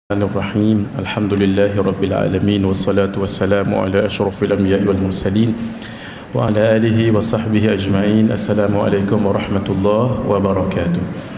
Bismillahirrahmanirrahim. Alhamdulillahi alamin wassalatu wassalamu ala asyrafil anbiya'i wal mursalin wa ala alihi wa sahbihi ajma'in. Assalamualaikum warahmatullahi wabarakatuh.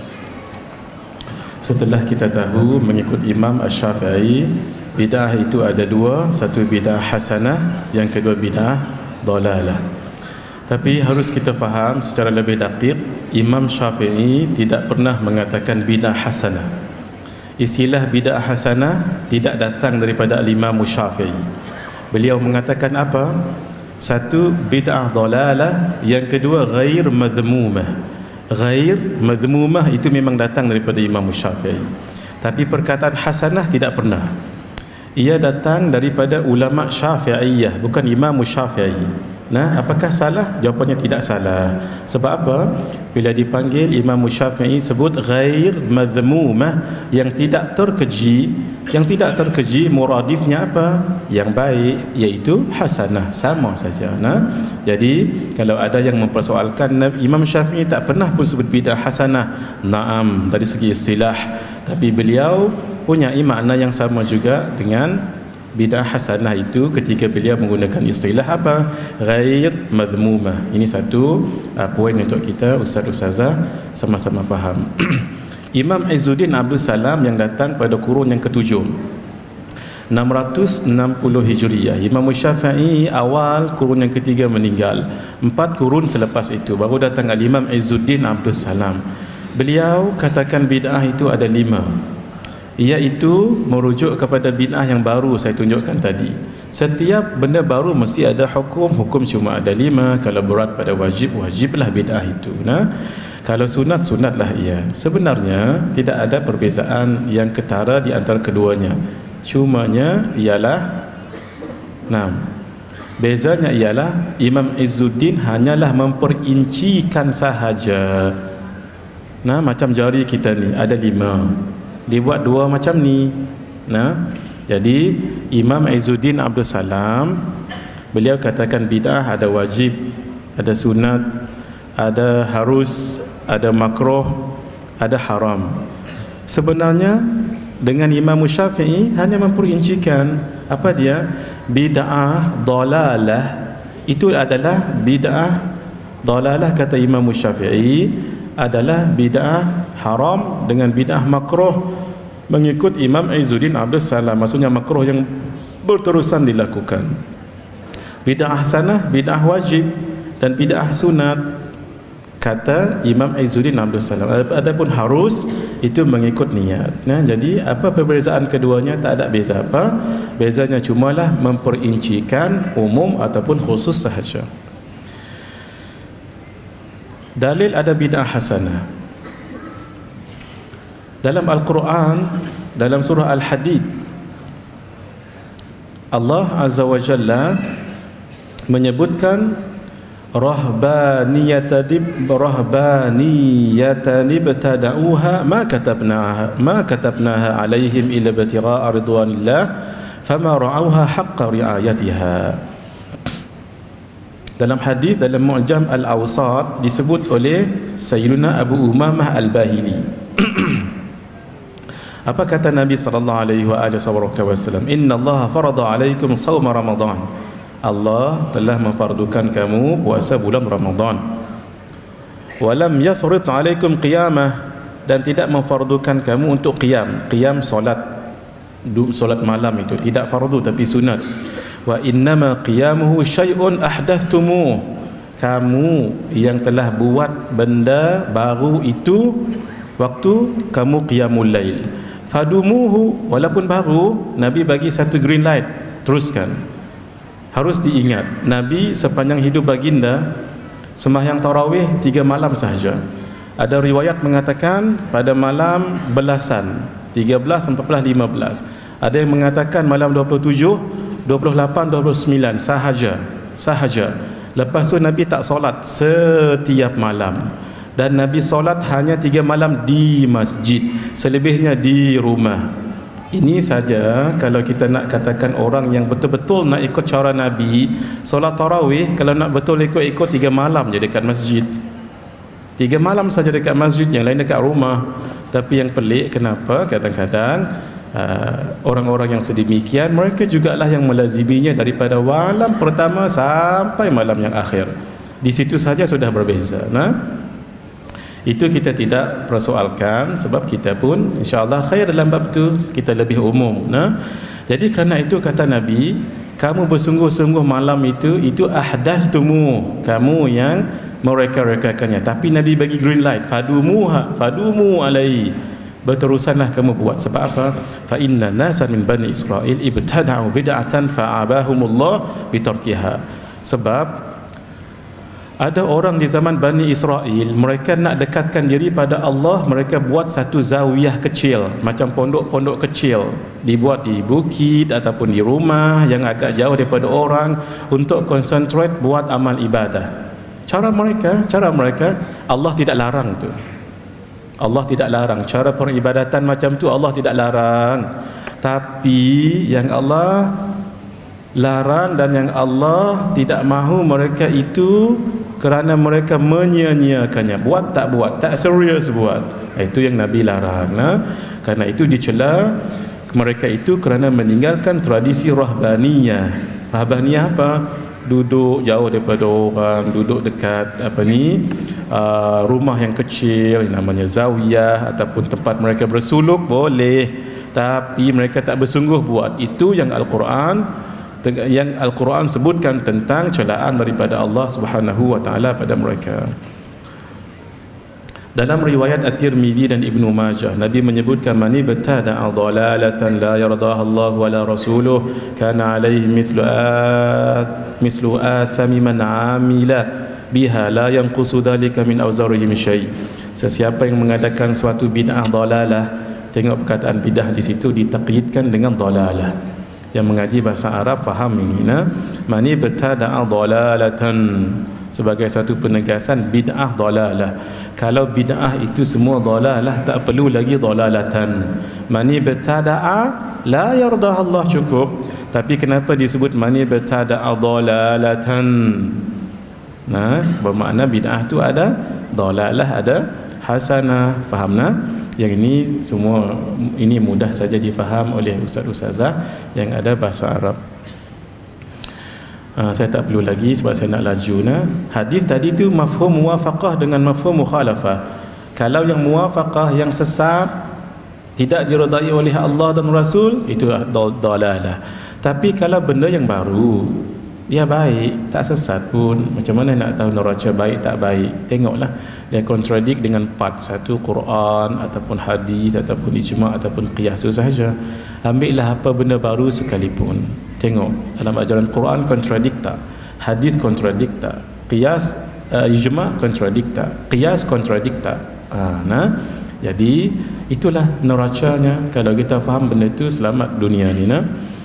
Setelah kita tahu mengikut Imam Asy-Syafi'i, bid'ah itu ada dua, satu bid'ah hasanah, yang kedua bid'ah dalalah. Tapi harus kita faham secara lebih daqiq, Imam Syafi'i tidak pernah mengatakan bid'ah hasanah. Istilah bid'ah hasanah tidak datang daripada Imam Syafi'i. Beliau mengatakan apa? Satu, bid'ah dalalah. Yang kedua, ghair madhmumah. Ghair madhmumah itu memang datang daripada Imam Syafi'i. Tapi perkataan hasanah tidak pernah. Ia datang daripada ulama Syafi'iyah, bukan Imam Syafi'i. Nah, apakah salah? Jawapannya tidak salah. Sebab apa? Bila dipanggil Imam Syafi'i sebut ghair madhmumah, yang tidak terkeji. Yang tidak terkeji muradifnya apa? Yang baik, iaitu hasanah, sama saja. Nah, jadi kalau ada yang mempersoalkan Imam Syafi'i tak pernah pun sebut bid'ah hasanah. Naam, dari segi istilah, tapi beliau punya makna yang sama juga dengan bid'ah hasanah itu ketika beliau menggunakan istilah apa? Ghair madhmumah. Ini satu poin untuk kita ustaz-ustazah sama-sama faham. Imam Izzuddin Abdul Salam yang datang pada kurun yang ketujuh, 660 Hijriyah. Imam Syafi'i awal kurun yang ketiga meninggal. 4 kurun selepas itu baru datang Imam Izzuddin Abdul Salam. Beliau katakan bid'ah itu ada 5, iaitu merujuk kepada bid'ah yang baru saya tunjukkan tadi. Setiap benda baru mesti ada hukum. Hukum cuma ada 5. Kalau berat pada wajib, wajiblah bid'ah itu. Nah, kalau sunat, sunatlah ia. Sebenarnya tidak ada perbezaan yang ketara di antara keduanya. Cumanya ialah, bezanya ialah Imam Izzuddin hanyalah memperincikan sahaja. Nah, macam jari kita ni ada 5, dibuat 2 macam ni. Nah, jadi Imam Izzuddin Abdul Salam beliau katakan bid'ah ada wajib, ada sunat, ada harus, ada makruh, ada haram. Sebenarnya dengan Imam Syafi'i hanya memperincikan apa dia? Bid'ah dalalah itu adalah bid'ah dalalah, kata Imam Syafi'i, adalah bid'ah haram dengan bid'ah makruh mengikut Imam Izzuddin Abdul Salam. Maksudnya makruh yang berterusan dilakukan. Bid'ah hasanah, bid'ah wajib, dan bid'ah sunat, kata Imam Izzuddin Abdul Salam. Adapun harus itu mengikut niat. Nah, jadi apa perbezaan keduanya? Tak ada beza apa. Bezanya cumalah memperincikan umum ataupun khusus sahaja. Dalil ada bid'ah hasanah dalam Al-Quran, dalam surah Al-Hadid. Allah Azza wa Jalla menyebutkan rahbaniyatan ibtada'uha ma katabnaha alaihim illa ibtigha'a ridwanillah fama ra'awha haqqa ri'ayatiha. Dalam hadis dalam Mu'jam Al-Awsat disebut oleh Sayyidina Abu Umamah Al-Bahili. Apa kata Nabi sallallahu alaihi wasallam? Inna Allah farada alaikum shaum Ramadan. Allah telah memfardukan kamu puasa bulan Ramadan. Walam yafrid alaikum qiyamah, dan tidak memfardukan kamu untuk qiyam solat malam itu tidak fardu tapi sunat. Wa innama qiyamuhu syai'un ahdathumuh, kamu yang telah buat benda baru itu waktu kamu qiyamul lail. Fadumuhu, walaupun baru, Nabi bagi satu green light, teruskan. Harus diingat, Nabi sepanjang hidup baginda sembahyang tarawih 3 malam sahaja. Ada riwayat mengatakan pada malam belasan, 13, 14, 15. Ada yang mengatakan malam 27, 28, 29 sahaja. Lepas tu Nabi tak solat setiap malam. Dan Nabi solat hanya 3 malam di masjid, selebihnya di rumah. Ini saja kalau kita nak katakan orang yang betul-betul nak ikut cara Nabi, solat tarawih kalau nak betul ikut 3 malam je dekat masjid. 3 malam saja dekat masjid, yang lain dekat rumah. Tapi yang pelik, kenapa kadang-kadang orang-orang yang sedemikian mereka jugalah yang melaziminya daripada malam pertama sampai malam yang akhir. Di situ saja sudah berbeza. Itu kita tidak persoalkan sebab kita pun insya-Allah khair dalam bab itu, kita lebih umum. Jadi kerana itu kata Nabi, kamu bersungguh-sungguh malam itu ahdathtumu, kamu yang mereka-rekakannya. Tapi Nabi bagi green light, fadumu alai, berterusanlah kamu buat. Sebab apa? Fa inna nasan min bani Israil ibtada'u bid'atan fa'abahumullah bitarkiha. Sebab ada orang di zaman Bani Israel, mereka nak dekatkan diri pada Allah, mereka buat satu zawiyah kecil, macam pondok-pondok kecil, dibuat di bukit ataupun di rumah yang agak jauh daripada orang untuk concentrate buat amal ibadah. Cara mereka Allah tidak larang tu. Allah tidak larang cara peribadatan macam tu, Allah tidak larang. Tapi yang Allah larang dan yang Allah tidak mahu mereka itu kerana mereka menyia-nyiakannya, buat tak serius buat. Itu yang Nabi larang. Kerana itu dicela mereka itu kerana meninggalkan tradisi rahbaniyah. Rahbaniyah apa? Duduk jauh daripada orang, duduk dekat rumah yang kecil namanya zawiyah, ataupun tempat mereka bersuluk boleh, tapi mereka tak bersungguh buat. Itu yang Al-Quran sebutkan tentang celaan daripada Allah Subhanahu wa taala pada mereka. Dalam riwayat At-Tirmidzi dan Ibnu Majah, Nabi menyebutkan man ibtada'a dhalalatan la yardaha Allah wa la rasuluh kana alaihi mislu athami man amila biha la yanqusu dhalika min awzarihim syai'. Sesiapa yang mengadakan suatu bid'ah dhalalah, tengok perkataan bid'ah di situ ditaqyidkan dengan dhalalah. Yang mengaji bahasa Arab faham ini. Mani bertada'a dhalalatan sebagai satu penegasan bid'ah dhalalah. Kalau bid'ah itu semua dhalalah, tak perlu lagi dhalalatan. Mani bertada'a la yardah Allah cukup. Tapi kenapa disebut mani bertada'a dhalalatan? Bermakna bid'ah itu ada dhalalah, ada hasanah. Faham Yang ini semua ini mudah saja difaham oleh ustaz-ustazah yang ada bahasa Arab. Saya tak perlu lagi sebab saya nak laju. Hadis tadi tu mafhum muwafaqah dengan mafhum mukhalafah. Kalau yang muwafaqah, yang sesat, tidak diredai oleh Allah dan Rasul, itu dalalah. Tapi kalau benda yang baru, dia baik, tak sesat pun, macam mana nak tahu neraca baik tak baik? Tengoklah dia kontradik dengan part satu Quran ataupun hadis ataupun ijma' ataupun qiyas, itu sahaja. Ambillah apa benda baru sekalipun, tengok dalam ajaran Quran kontradik tak, hadis kontradik tak, qiyas ijma' kontradik tak, qiyas kontradik tak. Jadi itulah neracanya. Kalau kita faham benda itu, selamat dunia ni.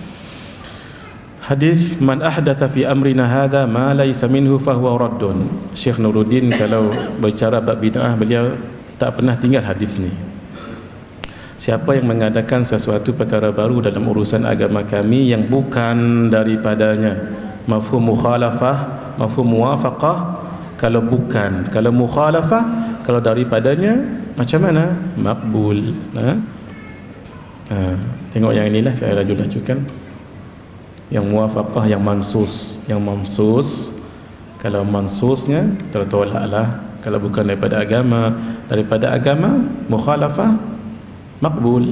Hadis man ahdatha fi amrina hadha ma laysa minhu fahuwa raddun. Syekh Nuruddin kalau berbicara bab bid'ah, beliau tak pernah tinggal hadis ni. Siapa yang mengadakan sesuatu perkara baru dalam urusan agama kami yang bukan daripadanya, mafhum mukhalafah, mafhum muwafaqah. Kalau bukan, kalau mukhalafah, kalau daripadanya, macam mana? Maqbul. Tengok yang inilah, saya laju-lajukan. Yang muwafaqah, yang mansus. Yang mamsus, kalau mansusnya tertolaklah. Kalau bukan daripada agama mukhalafah, maqbul.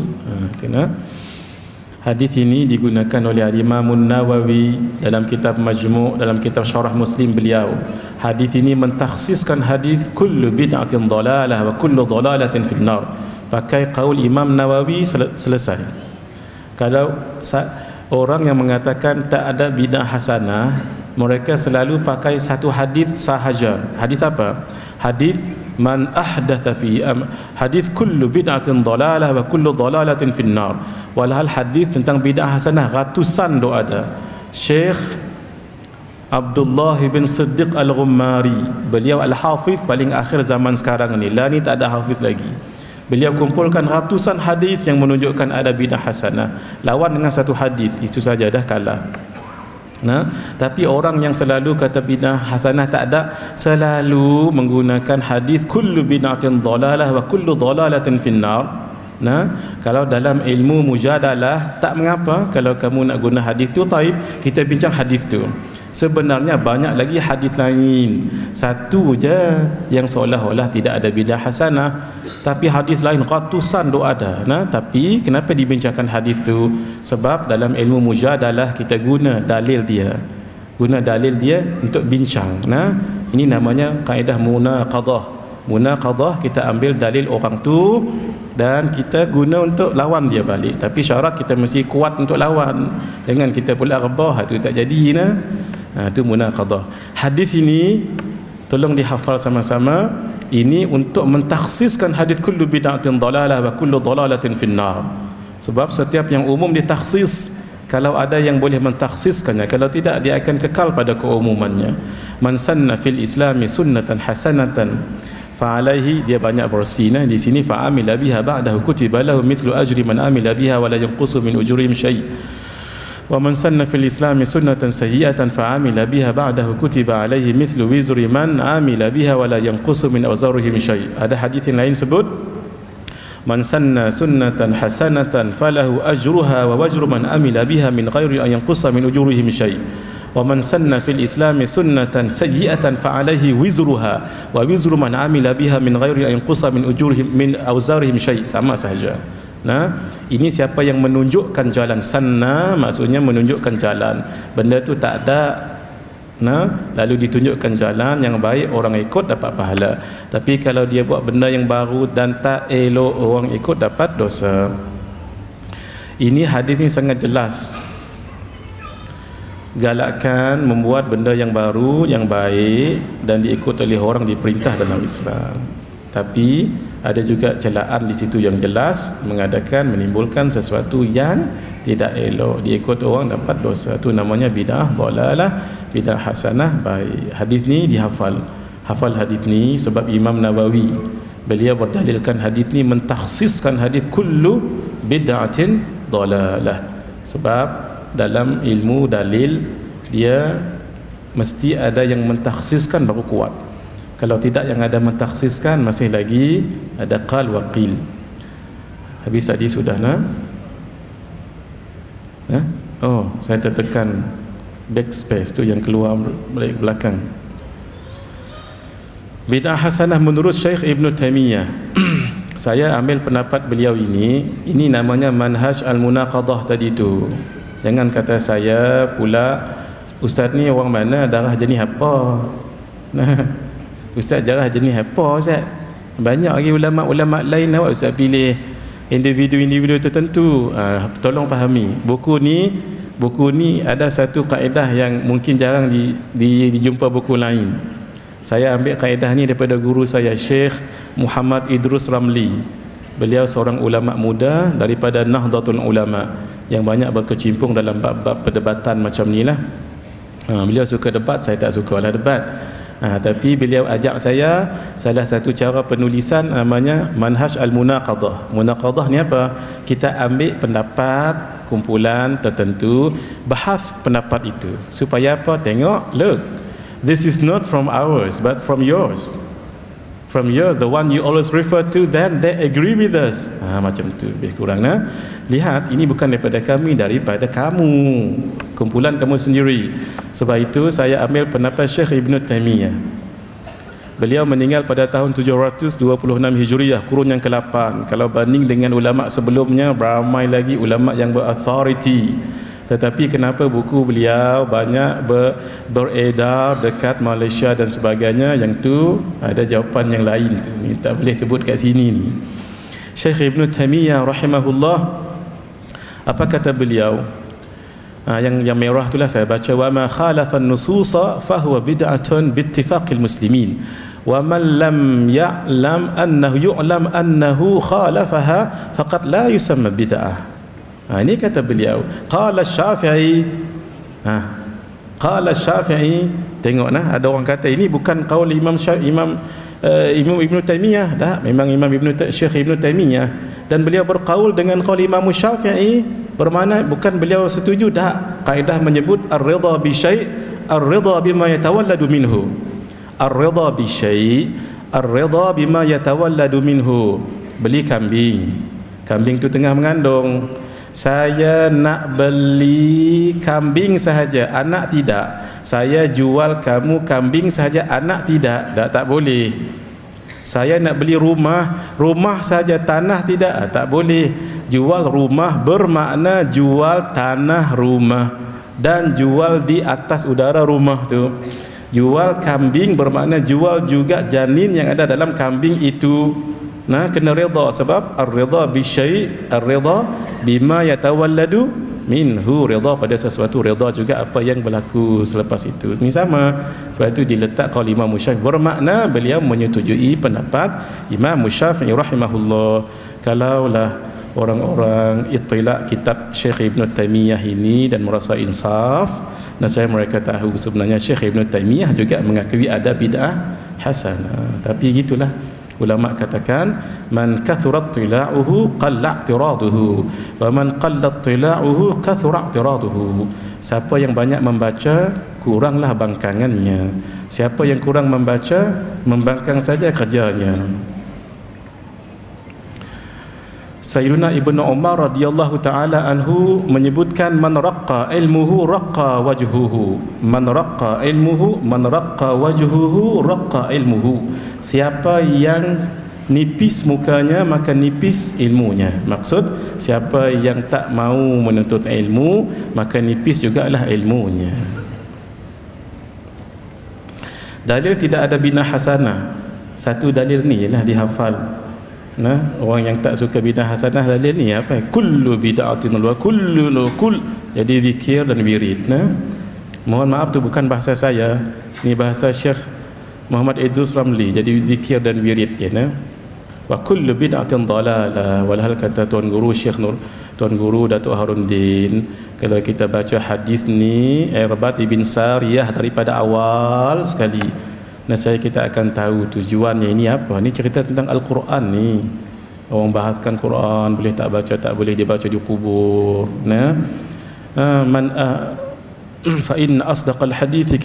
Hadis ini digunakan oleh Imam Nawawi dalam kitab Majmu', dalam kitab Syarah Muslim beliau. Hadis ini mentakhsiskan hadis kullu bid'atin dhalalah wa kullu dhalalatin fil nar. Pakai qaul Imam Nawawi, selesai. Kalau orang yang mengatakan tak ada bid'ah hasanah, mereka selalu pakai satu hadis sahaja. Hadis apa? Hadis man ahdatha fi hadis kullu bid'atin dhalalah wa kullu dhalalatin fin nar. Walhal hadis tentang bid'ah hasanah ratusan do ada. Syekh Abdullah bin Siddiq Al-Ghummari, beliau al-hafiz paling akhir zaman sekarang ni. Lah ni tak ada hafiz lagi. Beliau kumpulkan ratusan hadis yang menunjukkan ada bid'ah hasanah. Lawan dengan satu hadis, itu saja dah kalah. Tapi orang yang selalu kata bid'ah hasanah tak ada, selalu menggunakan hadis kullu bid'atin dhalalah wa kullu dhalalatin finnar. Nah, kalau dalam ilmu mujadalah tak mengapa kalau kamu nak guna hadis tu, taib, kita bincang hadis tu. Sebenarnya banyak lagi hadis lain. Satu je yang seolah-olah tidak ada bidah hasanah, tapi hadis lain ratusan tu ada. Nah, tapi kenapa dibincangkan hadis tu? Sebab dalam ilmu mujadalah kita guna dalil dia. Guna dalil dia untuk bincang. Nah, ini namanya kaedah munaqadah. Munaqadah, kita ambil dalil orang tu dan kita guna untuk lawan dia balik. Tapi syarat kita mesti kuat untuk lawan. Jangan kita pula rebah, itu tak jadi nah. Itu munaqadah. Hadis ini tolong dihafal sama-sama. Ini untuk mentakhsiskan hadis kullu bid'atin dalalah wa kullu dalalatin finnar. Sebab setiap yang umum ditakhsis. Kalau ada yang boleh mentakhsiskannya, kalau tidak dia akan kekal pada keumumannya. Man sanna fil islami sunnatan hasanatan fa alaihi, dia banyak versi nah di sini, fa amila biha ba'dahu kutiba lahu mithlu ajri man amila biha wa la yanqusu min ujurihim syai'. Wa man sanna fil islami sunnatan sayyi'atan fa amila biha ba'dahu kutiba alaihi mithlu wizri man amila biha wa la yanqusu min awzarihim syai'. Ada hadis yang lain sebut man sanna sunnatan hasanatan falahu ajruha wa wajru man amila biha min ghairi an yanqusa min ujurihim syai'. Wa man sanna fil islami sunnatan sayyi'atan fa alaihi wizruha wa wizru man amila biha min ghairi an yanqusa min ujurihim min awzarihim syai'. Sama sahaja. Nah, ini siapa yang menunjukkan jalan. Sanna maksudnya menunjukkan jalan. Benda tu tak ada, nah, lalu ditunjukkan jalan yang baik, orang ikut dapat pahala. Tapi kalau dia buat benda yang baru dan tak elok, orang ikut dapat dosa. Ini hadis ini sangat jelas. Galakkan membuat benda yang baru, yang baik dan diikut oleh orang, diperintah dalam Islam. Tapi ada juga celaan di situ yang jelas, mengadakan, menimbulkan sesuatu yang tidak elok, diikut orang dapat dosa. Itu namanya bid'ah dhalalah, bid'ah hasanah baik. Hadis ni dihafal. Hafal hadis ni sebab Imam Nawawi beliau berdalilkan hadis ni, mentakhsiskan hadis kullu bid'atin dhalalah. Sebab dalam ilmu dalil dia mesti ada yang mentakhsiskan baru kuat. Kalau tidak yang ada mentakhsiskan masih lagi ada qal wa qil. Habis tadi sudah nah? Oh, saya tertekan backspace tu yang keluar balik belakang. Bid'ah hasanah menurut Syekh Ibn Taimiyah. Saya ambil pendapat beliau ini namanya manhaj al-munaqadah tadi tu. Jangan kata saya pula, ustaz ni orang mana, darah jenis apa. Nah, ustaz darah jenis apa ustaz? Banyak lagi ulama-ulama lain, awak ustaz pilih individu-individu tertentu. Tolong fahami, buku ni ada satu kaedah yang mungkin jarang dijumpa buku lain. Saya ambil kaedah ni daripada guru saya, Syekh Muhammad Idrus Ramli. Beliau seorang ulama muda daripada Nahdlatul Ulama yang banyak berkecimpung dalam bab-bab perdebatan macam ni lah. Beliau suka debat, saya tak suka lah debat. Tapi beliau ajak saya salah satu cara penulisan namanya manhaj al-munaqadah. Munaqadah ni apa? Kita ambil pendapat kumpulan tertentu, bahas pendapat itu supaya apa? Tengok, look, this is not from ours but from yours. From yours, the one you always refer to, then they agree with us. Macam tu lebih kurang nah. Lihat, ini bukan daripada kami, daripada kamu, kumpulan kamu sendiri. Sebab itu saya ambil pendapat Syekh Ibn Taimiyah. Beliau meninggal pada tahun 726 Hijriah, kurun yang ke-8. Kalau banding dengan ulama sebelumnya, beramai lagi ulama yang berauthority. Tetapi kenapa buku beliau banyak beredar dekat Malaysia dan sebagainya? Yang tu ada jawapan yang lain tu, ni tak boleh sebut kat sini ni. Syekh Ibn Taimiyah rahimahullah, apa kata beliau? Yang merah itulah saya baca, wa ma khalafa an-nususa fa huwa bid'atun bi ittifaqil muslimin wa man lam ya'lam annahu khalafaha faqad la yusamma bid'ah. Ini kata beliau, qala Syafi'i. Qala Syafi'i. Tengok nah, ada orang kata ini bukan qaul Imam Ibn Taimiyah. Dah, memang Syekh Ibn Taimiyah, dan beliau berqaul dengan qaul Imam Syafi'i, bermakna bukan beliau setuju. Dah, kaedah menyebut ar-ridha bi syai', ar-ridha bima yatawalladu minhu. Ar-ridha bi syai', ar-ridha bima yatawalladu minhu. Beli kambing, Kambing tu tengah mengandung. Saya nak beli kambing sahaja, anak tidak. Saya jual kamu kambing sahaja, anak tidak. Tak boleh. Saya nak beli rumah saja, tanah tidak. Tak boleh. Jual rumah bermakna jual tanah rumah dan jual di atas udara rumah tu. Jual kambing bermakna jual juga janin yang ada dalam kambing itu. Nah, kena redha, sebab ar-redha bi syai', ar-redha bima yatawalladu minhu, redha pada sesuatu, redha juga apa yang berlaku selepas itu. Ini sama. Sebab itu diletak kalau Imam Syafi'i bermakna beliau menyetujui pendapat Imam Syafi'i rahimahullah. Kalaulah orang-orang ittila' kitab Syekh Ibn Taimiyah ini dan merasa insaf, dan saya mereka tahu sebenarnya Syekh Ibn Taimiyah juga mengakui ada bid'ah hasanah. Tapi gitulah, ulama katakan man kathurat tila'uhu qalla i'tiraduhu wa man qalla tila'uhu kathura i'tiraduhu. Siapa yang banyak membaca, kuranglah bangkangannya. Siapa yang kurang membaca, membangkang saja kerjanya. Sayyidina Ibnu Umar radhiyallahu taala anhu menyebutkan man raqqa ilmuhu raqqa wajhuhu, man raqqa ilmuhu, man raqqa wajhuhu raqqa ilmuhu. Siapa yang nipis mukanya maka nipis ilmunya. Maksud siapa yang tak mau menuntut ilmu maka nipis jugalah ilmunya. Dalil tidak ada bina hasanah, satu dalil ni ialah dihafal. Nah, orang yang tak suka bidah hasanah dalil ni apa? Kullu bid'atin wa kullu kul. Jadi zikir dan wirid. Nah, mohon maaf tu bukan bahasa saya, ni bahasa Syekh Muhammad Idrus Ramli. Jadi zikir dan wirid ya. Nah, wa kullu bid'atin dalalah. Walhal kata Tuan Guru Syekh Nur, Tuan Guru Datuk Haruddin, kalau kita baca hadis ni Irbad ibn Sariyah daripada awal sekali, saya kita akan tahu tujuannya ini apa. Ni cerita tentang Al-Quran ni. Orang bahaskan Quran, boleh tak baca, tak boleh dibaca di kubur. Nah, fa inna asdaqal hadithi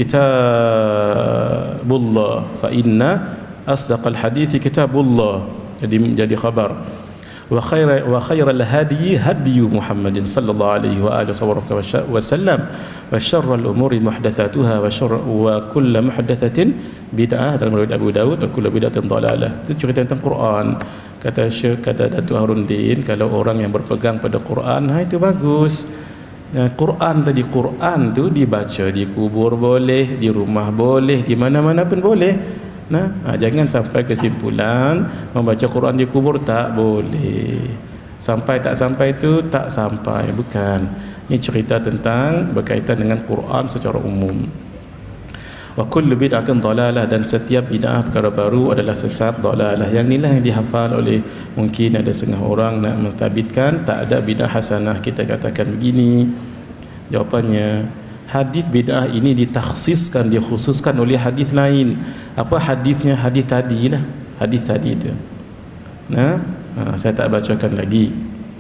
kitabullah, fa inna asdaqal hadithi kitabullah. Jadi khabar. Wa khairal hadi hadi Muhammadin sallallahu alaihi wa alihi wasallam wa syarrul umuri muhdatsatuha wa kullu muhdatsatin bid'ah, dalam riwayat Abu Daud, wa kullu bid'atin dalalah. Itu cerita tentang Quran. Kata Syekh, kata Datuk Haruddin, kalau orang yang berpegang pada Quran, itu bagus. Quran tadi, Quran tu dibaca di kubur boleh, di rumah boleh, di mana-mana pun boleh. Nah, jangan sampai kesimpulan membaca Quran di kubur tak boleh. Sampai tak sampai itu tak sampai, bukan. Ini cerita tentang berkaitan dengan Quran secara umum. Wa kullu bid'atin dalalah, dan setiap bid'ah perkara baru adalah sesat, dalalah. Yang inilah yang dihafal oleh, mungkin ada setengah orang nak menthabitkan tak ada bid'ah hasanah. Kita katakan begini, jawapannya, hadis bid'ah ini ditakhsiskan, dikhususkan oleh hadis lain. Apa hadisnya? Hadis tadi lah, hadis tadi itu. Nah, saya tak bacakan lagi.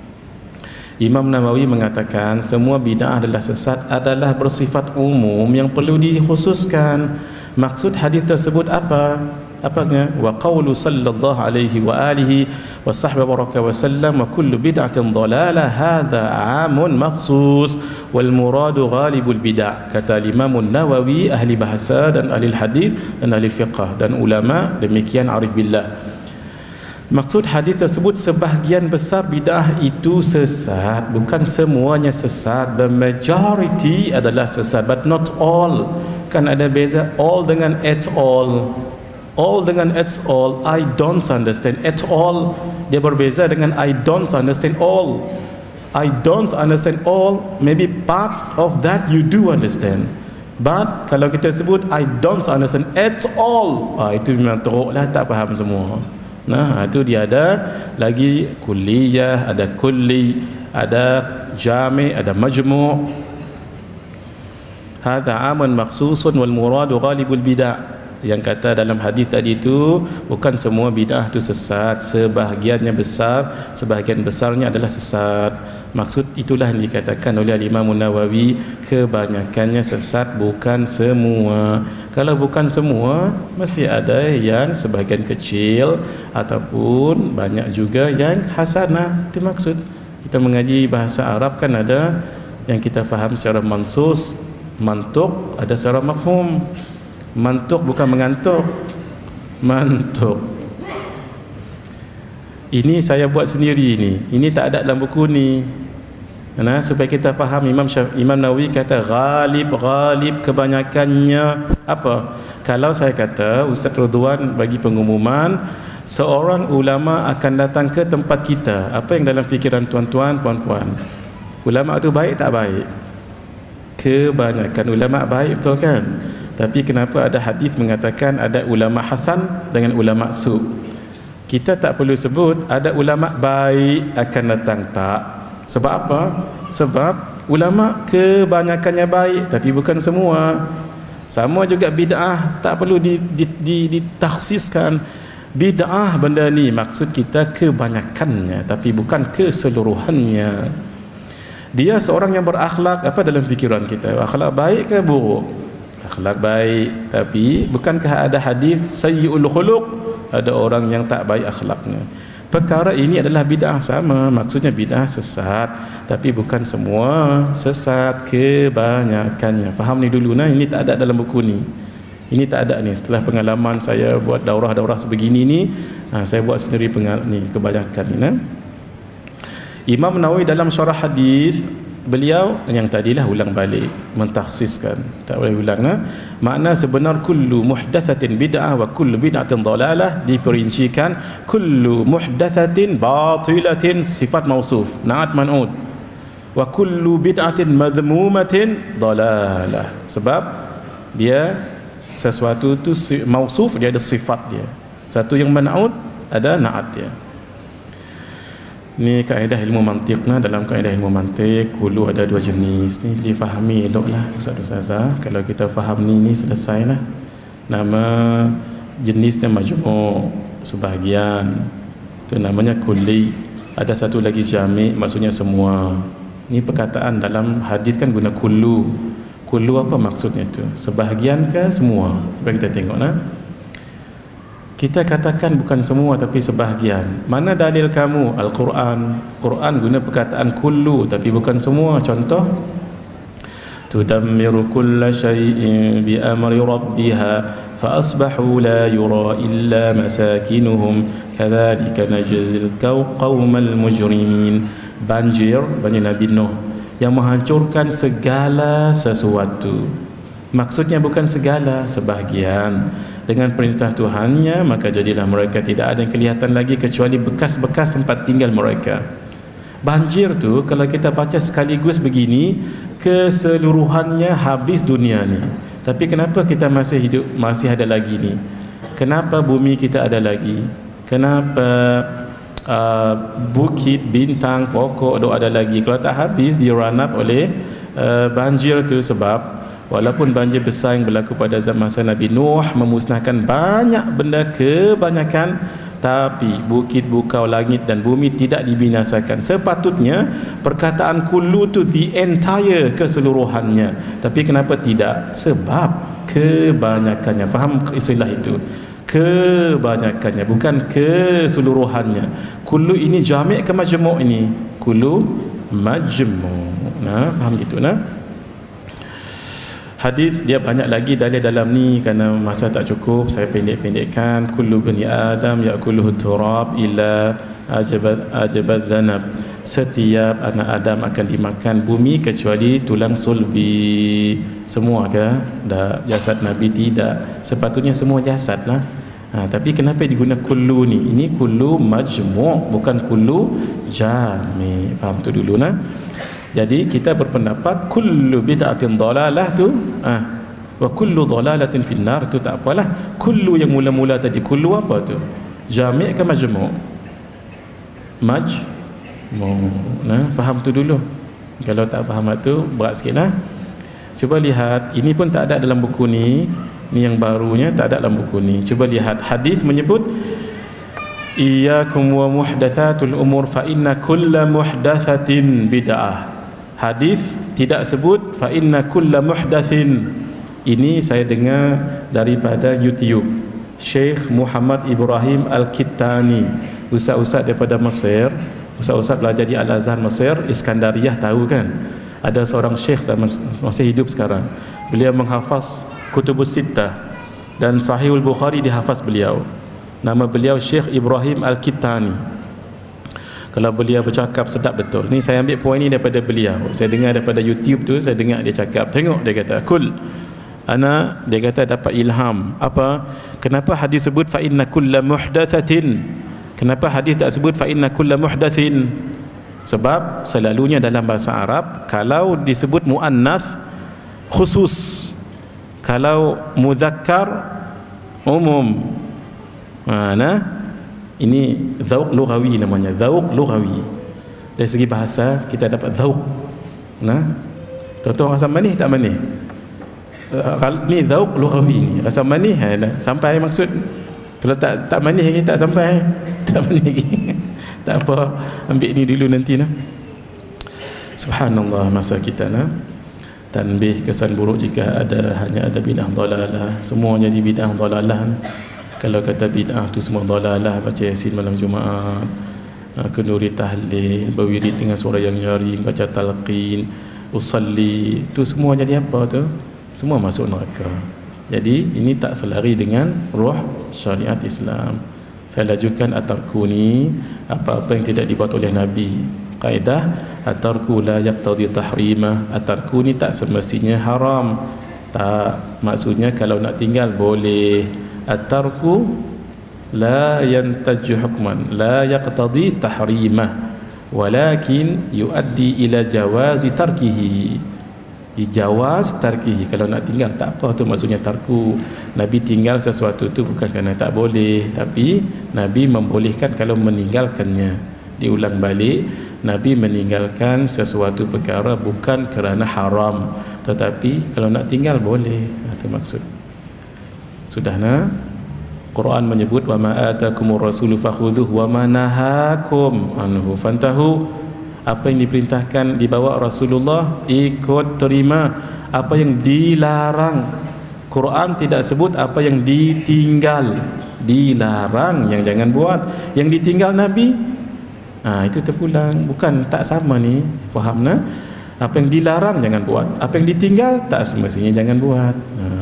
Imam Nawawi mengatakan semua bid'ah adalah sesat, adalah bersifat umum yang perlu dikhususkan. Maksud hadis tersebut apa? Apanya? Wa qawlu sallallahu alaihi wa alihi wa sahbihi baraka wa sallam wa kullu bid'atin dhalalah hadha 'amun makhsus wal muradu ghalibul bid'ah. Kata Imam Nawawi, ahli bahasa dan ahli hadis dan ahli fiqh dan ulama demikian arif billah. Maksud hadis tersebut, sebahagian besar bid'ah itu sesat, bukan semuanya sesat. The majority adalah sesat, but not all. Kan ada beza all dengan at all. All dengan at all, I don't understand. At all dia berbeza dengan I don't understand all. I don't understand all, maybe part of that you do understand. But kalau kita sebut I don't understand at all, itu memang teruk lah, tak faham semua. Nah, itu dia ada lagi kulliyah, ada kulli, ada jami', ada majmu'. Hadha 'amun makhsusun wal muradu ghalibul bid'ah. yang kata dalam hadis tadi itu bukan semua bid'ah itu sesat, sebahagian besarnya adalah sesat. Maksud itulah yang dikatakan oleh Imam Nawawi, kebanyakannya sesat, bukan semua. Kalau bukan semua, masih ada yang sebahagian kecil ataupun banyak juga yang hasanah. Itu maksud. Kita mengaji bahasa Arab kan ada yang kita faham secara mansus, mantuk, ada secara mafhum. Mantuk bukan mengantuk, mantuk. Ini saya buat sendiri ni. Ini tak ada dalam buku ni. Nah, supaya kita faham, Imam Nawawi kata ghalib kebanyakannya apa? Kalau saya kata Ustaz Ridwan bagi pengumuman, seorang ulama akan datang ke tempat kita, apa yang dalam fikiran tuan-tuan, puan-puan? Ulama itu baik tak baik? Kebanyakan ulama baik, betul kan? Tapi kenapa ada hadis mengatakan ada ulama hasan dengan ulama su? Kita tak perlu sebut ada ulama baik akan datang, tak. Sebab apa? Sebab ulama kebanyakannya baik, tapi bukan semua. Sama juga bid'ah, tak perlu ditakhsiskan. Bid'ah benda ni maksud kita kebanyakannya, tapi bukan keseluruhannya. Dia seorang yang berakhlak, apa dalam fikiran kita? Akhlak baik ke buruk? Akhlak baik, tapi bukankah ada hadis sayyi'ul khuluq, ada orang yang tak baik akhlaknya? Perkara ini adalah bid'ah sama, maksudnya bid'ah sesat, tapi bukan semua sesat, kebanyakannya. Faham ni dulu nah, ini tak ada dalam buku ni. Ini tak ada ni. Setelah pengalaman saya buat daurah-daurah sebegini ni, saya buat sendiri kebanyakan ni nah. Imam Nawawi dalam syarah hadis beliau yang tadilah ulang balik, mentakhsiskan, tak boleh ulang nah. Makna sebenar kullu muhdatsatin bid'ah wa kullu bid'atin dhalalah, diperincikan kullu muhdatsatin batilatin sifat mausuf na'at man'ud, wa kullu bid'atin madhmumatin dhalalah. Sebab dia sesuatu tu mausuf, dia ada sifat dia. Satu yang man'ud ada na'at dia. Ni kaedah ilmu mantiq nah. Dalam kaedah ilmu mantiq, kullu ada dua jenis. Ni difahami eloklah ustaz-ustazah. Kalau kita faham ni selesailah. Nama jenisnya majmu', sebahagian. Itu namanya kulli. Ada satu lagi jami', maksudnya semua. Ni perkataan dalam hadis kan guna kullu. Kullu apa maksudnya tu? Sebahagian ke semua? Cuba kita tengok nah. Kita katakan bukan semua tapi sebahagian. Mana dalil kamu? Al-Quran. Quran guna perkataan kullu tapi bukan semua. Contoh, tudammiru kulla syai'in bi amri rabbiha fa asbahu la yura illa masakinuhum kadzalika najzil qaumal mujrimin. Banjir Nabi Nuh yang menghancurkan segala sesuatu. Maksudnya bukan segala, sebahagian. Dengan perintah Tuhannya, maka jadilah mereka tidak ada yang kelihatan lagi kecuali bekas-bekas tempat tinggal mereka. Banjir tu kalau kita baca sekaligus begini, keseluruhannya habis dunia ni. Tapi kenapa kita masih hidup, masih ada lagi ni? Kenapa bumi kita ada lagi? Kenapa bukit, bintang, pokok ada lagi? Kalau tak habis, di run up oleh banjir tu. Sebab walaupun banjir besar yang berlaku pada zaman masa Nabi Nuh memusnahkan banyak benda, kebanyakan, tapi bukit, bukau, langit dan bumi tidak dibinasakan. Sepatutnya perkataan kullu tu the entire, keseluruhannya. Tapi kenapa tidak? Sebab kebanyakannya. Faham istilah itu? Kebanyakannya, bukan keseluruhannya. Kullu ini jami' ke majmu' ini? Kullu majmu'. Nah, faham gitu nah. Hadis dia banyak lagi dalil dalam ni, kerana masa tak cukup saya pendek-pendekkan. Kullu bani Adam ya'kuluhu turab illa ajabat dhanab. Setiap anak Adam akan dimakan bumi kecuali tulang sulbi. Semua ke? Jasad Nabi tidak. Sepatutnya semua jasad lah. Tapi kenapa diguna kullu ni? Ini kullu majmu', bukan kullu jami'. Faham tu dulu nah. Jadi kita berpendapat kullu bid'atin dhalalah tu wa kullu dhalalatin finnar tu tak apalah. Kullu yang mula-mula tadi, kullu apa tu? Jami' ke majmu'? Majmu'. Nah, faham tu dulu. Kalau tak faham tu berat sikitlah. Cuba lihat, ini pun tak ada dalam buku ni. Ni yang barunya tak ada dalam buku ni. Cuba lihat, hadis menyebut iyyakum wa muhdatsatul umur fa inna kulla muhdatsatin bid'ah. Hadis tidak sebut fa inna kulla muhdatsin. Ini saya dengar daripada YouTube. Syekh Muhammad Ibrahim Al-Kittani, ustaz-ustaz daripada Mesir, ustaz-ustaz belajar di Al-Azhar Mesir, Iskandariyah, tahu kan? Ada seorang syekh masih hidup sekarang. Beliau menghafaz Kutubus Sittah dan Sahihul Bukhari dihafaz beliau. Nama beliau Syekh Ibrahim Al-Kittani. Kalau beliau bercakap sedap betul. Ni saya ambil poin ni daripada beliau. Saya dengar daripada YouTube tu, saya dengar dia cakap. Tengok dia kata, kul ana, dia kata dapat ilham. Apa? Kenapa hadis sebut fa inna kulla muhdatsatin? Kenapa hadis tak sebut fa inna kulla muhdatsin? Sebab selalunya dalam bahasa Arab kalau disebut muannas khusus, kalau muzakkar umum. Ini zauq lughawi namanya, zauq lughawi. Dari segi bahasa kita dapat zauq. Contoh rasa manis tak manis? Ni zauq lughawi ni, rasa manis sampai maksud. Kalau tak manis lagi tak sampai, tak manis lagi. Tak apa, ambil ni dulu nanti Subhanallah, masa kita tanbih kesan buruk jika hanya ada bid'ah dalalah. Semuanya di bid'ah dalalah. Kalau kata bid'ah tu semua dalalah, baca Yasin malam Jumaat, kenduri tahlil, berwirid dengan suara yang nyaring, baca talqin, usalli, tu semua jadi apa tu? Semua masuk neraka. Jadi ini tak selari dengan ruh syariat Islam. Saya lajukan at-tarku ni, apa-apa yang tidak dibuat oleh Nabi. Kaedah at-tarku la yaqtadi tahrimah. At-tarku ni tak semestinya haram. Tak, maksudnya kalau nak tinggal boleh. At-tarku la yantaju hukman, la yaqtadi tahrimah, walakin yuaddi ila jawazi tarkihi. Jawaz tarkihi, kalau nak tinggal tak apa, tu maksudnya tarku. Nabi tinggal sesuatu tu bukan kerana tak boleh, tapi Nabi membolehkan kalau meninggalkannya. Diulang balik, Nabi meninggalkan sesuatu perkara bukan kerana haram, tetapi kalau nak tinggal boleh. Itu maksud. Sudah Quran menyebut wa ma atakumur rasulu fakhudhuhu wa ma nahakum anhu fantahu. Apa yang diperintahkan dibawa Rasulullah ikut terima. Apa yang dilarang, Quran tidak sebut apa yang ditinggal. Dilarang yang jangan buat, yang ditinggal Nabi itu terpulang. Bukan tak sama ni, faham apa yang dilarang jangan buat, apa yang ditinggal tak semestinya jangan buat.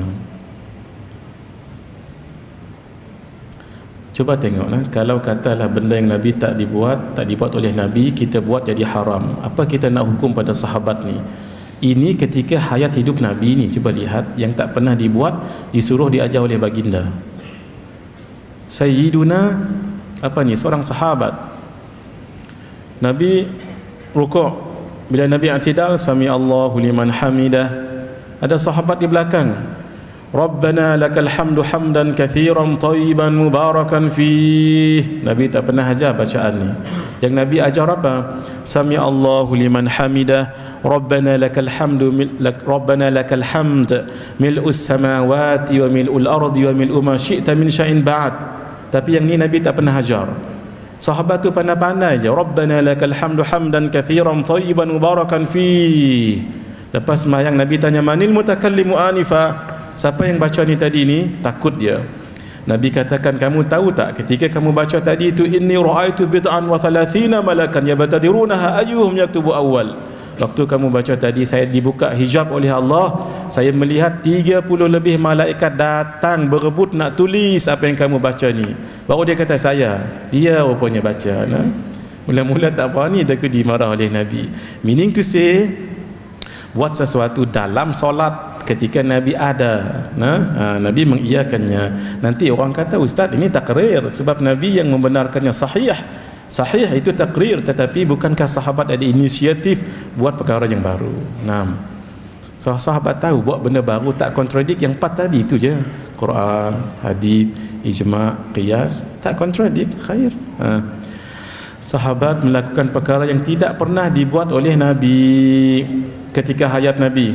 Cuba tengok kalau katalah benda yang Nabi tak dibuat oleh Nabi, kita buat jadi haram. Apa kita nak hukum pada sahabat ni? Ini ketika hayat hidup Nabi ni. Cuba lihat, yang tak pernah dibuat disuruh diajar oleh baginda. Sayyiduna seorang sahabat. Nabi rukuk, bila Nabi i'tidal, sami Allahu liman hamidah. Ada sahabat di belakang, Rabbana lakal hamdu hamdan kathiran tayyiban mubarakan fih. Nabi tak pernah ajar bacaan ni. Yang Nabi ajar apa? Sami Allahu liman hamidah, Rabbana lakal hamdu Rabbana lakal hamd mil'us samawati wa mil'ul ardi wa mil'u ma syi'ta min syai'in ba'd. Tapi yang ni Nabi tak pernah ajar. Sahabat tu pandai-pandai je, Rabbana lakal hamdu hamdan kathiran tayyiban mubarakan fih. Lepas sembahyang Nabi tanya, manil mutakallimu anifa? Siapa yang baca ni tadi ni? Takut dia. Nabi katakan, kamu tahu tak ketika kamu baca tadi itu, inni ra'aitu bid'an wa thalathina malakan yabtadirunaha ayyuhum yaktubu awal. Waktu kamu baca tadi, saya dibuka hijab oleh Allah, saya melihat 30 lebih malaikat datang berebut nak tulis apa yang kamu baca ni. Baru dia kata dia rupanya baca. Mula-mula tak berani, takut dimarah oleh Nabi. Meaning to say, buat sesuatu dalam solat ketika Nabi ada, Nabi mengiyakannya. Nanti orang kata, ustaz ini takrir, sebab Nabi yang membenarkannya sahih. Sahih itu takrir, tetapi bukankah sahabat ada inisiatif buat perkara yang baru? Sahabat tahu buat benda baru tak kontradik yang 4 tadi itu je. Quran, hadis, ijma', qiyas, tak kontradik, khair. Sahabat melakukan perkara yang tidak pernah dibuat oleh Nabi ketika hayat Nabi.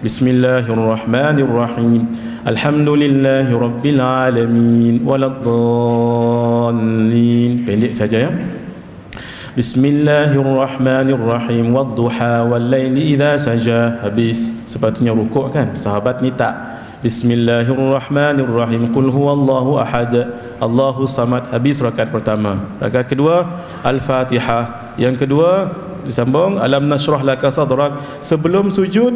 Bismillahirrahmanirrahim. Alhamdulillahi rabbil alamin waladdallin. Pendek saja ya. Bismillahirrahmanirrahim wadduha wallaili idza saja. Habis. Sepatutnya rukuk kan. Sahabat ni tak. Bismillahirrahmanirrahim. Qul huwallahu ahad. Allahu samad. Habis rakaat pertama. Rakaat kedua Al-Fatihah. Yang kedua disambung alam nashrah laka sadrak. Sebelum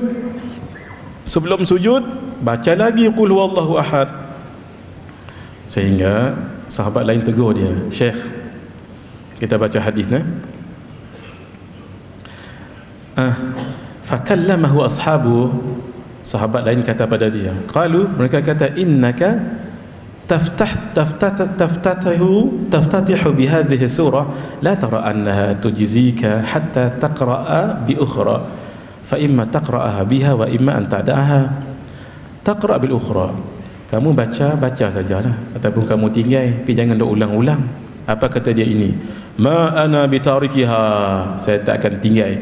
sujud baca lagi qul huwallahu ahad. Sehingga sahabat lain tegur dia, Syekh, kita baca hadisnya. Fakallamahu ashabu. Sahabat lain kata pada dia, qalu, mereka kata, innaka taftatihu bihadhihi surah la tara annaha tujzika hatta taqra'a bi ukhra. فإما تقرأها بها وإما أن تدعها. تقرأ بالأخرى, kamu baca sajalah, ataupun kamu tinggal, tapi jangan ulang-ulang. Apa kata dia ini? Ma ana bitarikiha, saya tak akan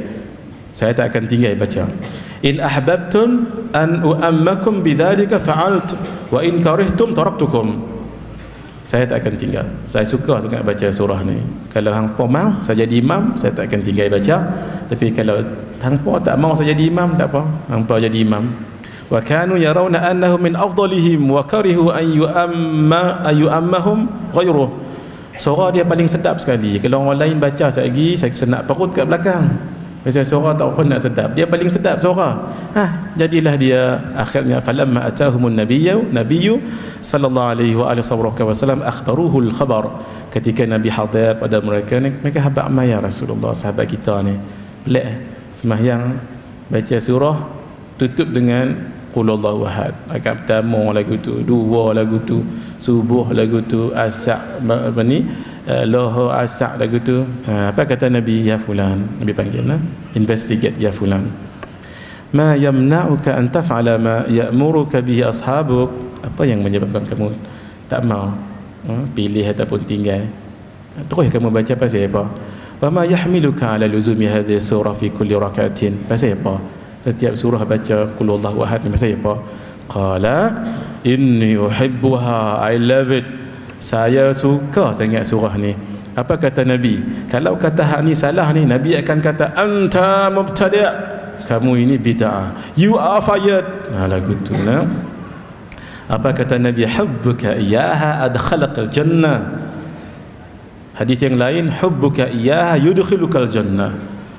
tinggal baca. In ahbabtum an uammakum bidzalika fa'alt wa in karihtum taraktukum. Saya tak akan tinggal. Saya suka sangat baca surah ni. Kalau hangpa mau saya jadi imam, saya tak akan tinggal baca. Tapi kalau hangpa tak mau saya jadi imam, tak apa, hangpa jadi imam. Wa kanu yarawna annahu min afdalihim wa karihu an yu'ammahum ghayruh. Surah dia paling sedap sekali. Kalau orang lain baca lagi, saya senak perut kat belakang. Baca surah tak pun nak sedap. Dia paling sedap surah. Jadilah dia akhirnya falamma atahumun nabiyyu sallallahu alaihi wa alihi wasallam akhbaruhu al-khabar. Ketika Nabi hadir pada mereka ni, mereka habaq maya Rasulullah, sahabat kita ni. Pelik sembahyang baca surah tutup dengan qul huwallahu ahad. Rakaat pertama lagu tu, dua lagu tu, subuh lagu tu, asar apa ni, lohor asar lagu tu. Apa kata Nabi? Ya fulan, Nabi panggil lah, investigate, ya fulan, ma yamna'uka an taf'ala ma ya'muruka bihi ashabuk. Apa yang menyebabkan kamu tak mau pilih ataupun tinggal? Terus kamu baca pasal apa? Wa ma yahmiluka ala luzumi hadhihi surah fi kulli rak'atin. Pasal apa setiap surah baca qul huwallahu ahad ni? Pasal apa? Qala inni uhibbuha, I love it, saya suka sangat surah ni. Apa kata Nabi? Kalau kata hak ni salah ni, Nabi akan kata anta mubtadi', kamu ini bid'ah, you are fired. Lagu tu lah. Apa kata Nabi? hubbuka iyyaha adkhalakal jannah. Hadis yang lain, hubbuka iyyaha yudkhilukal jannah.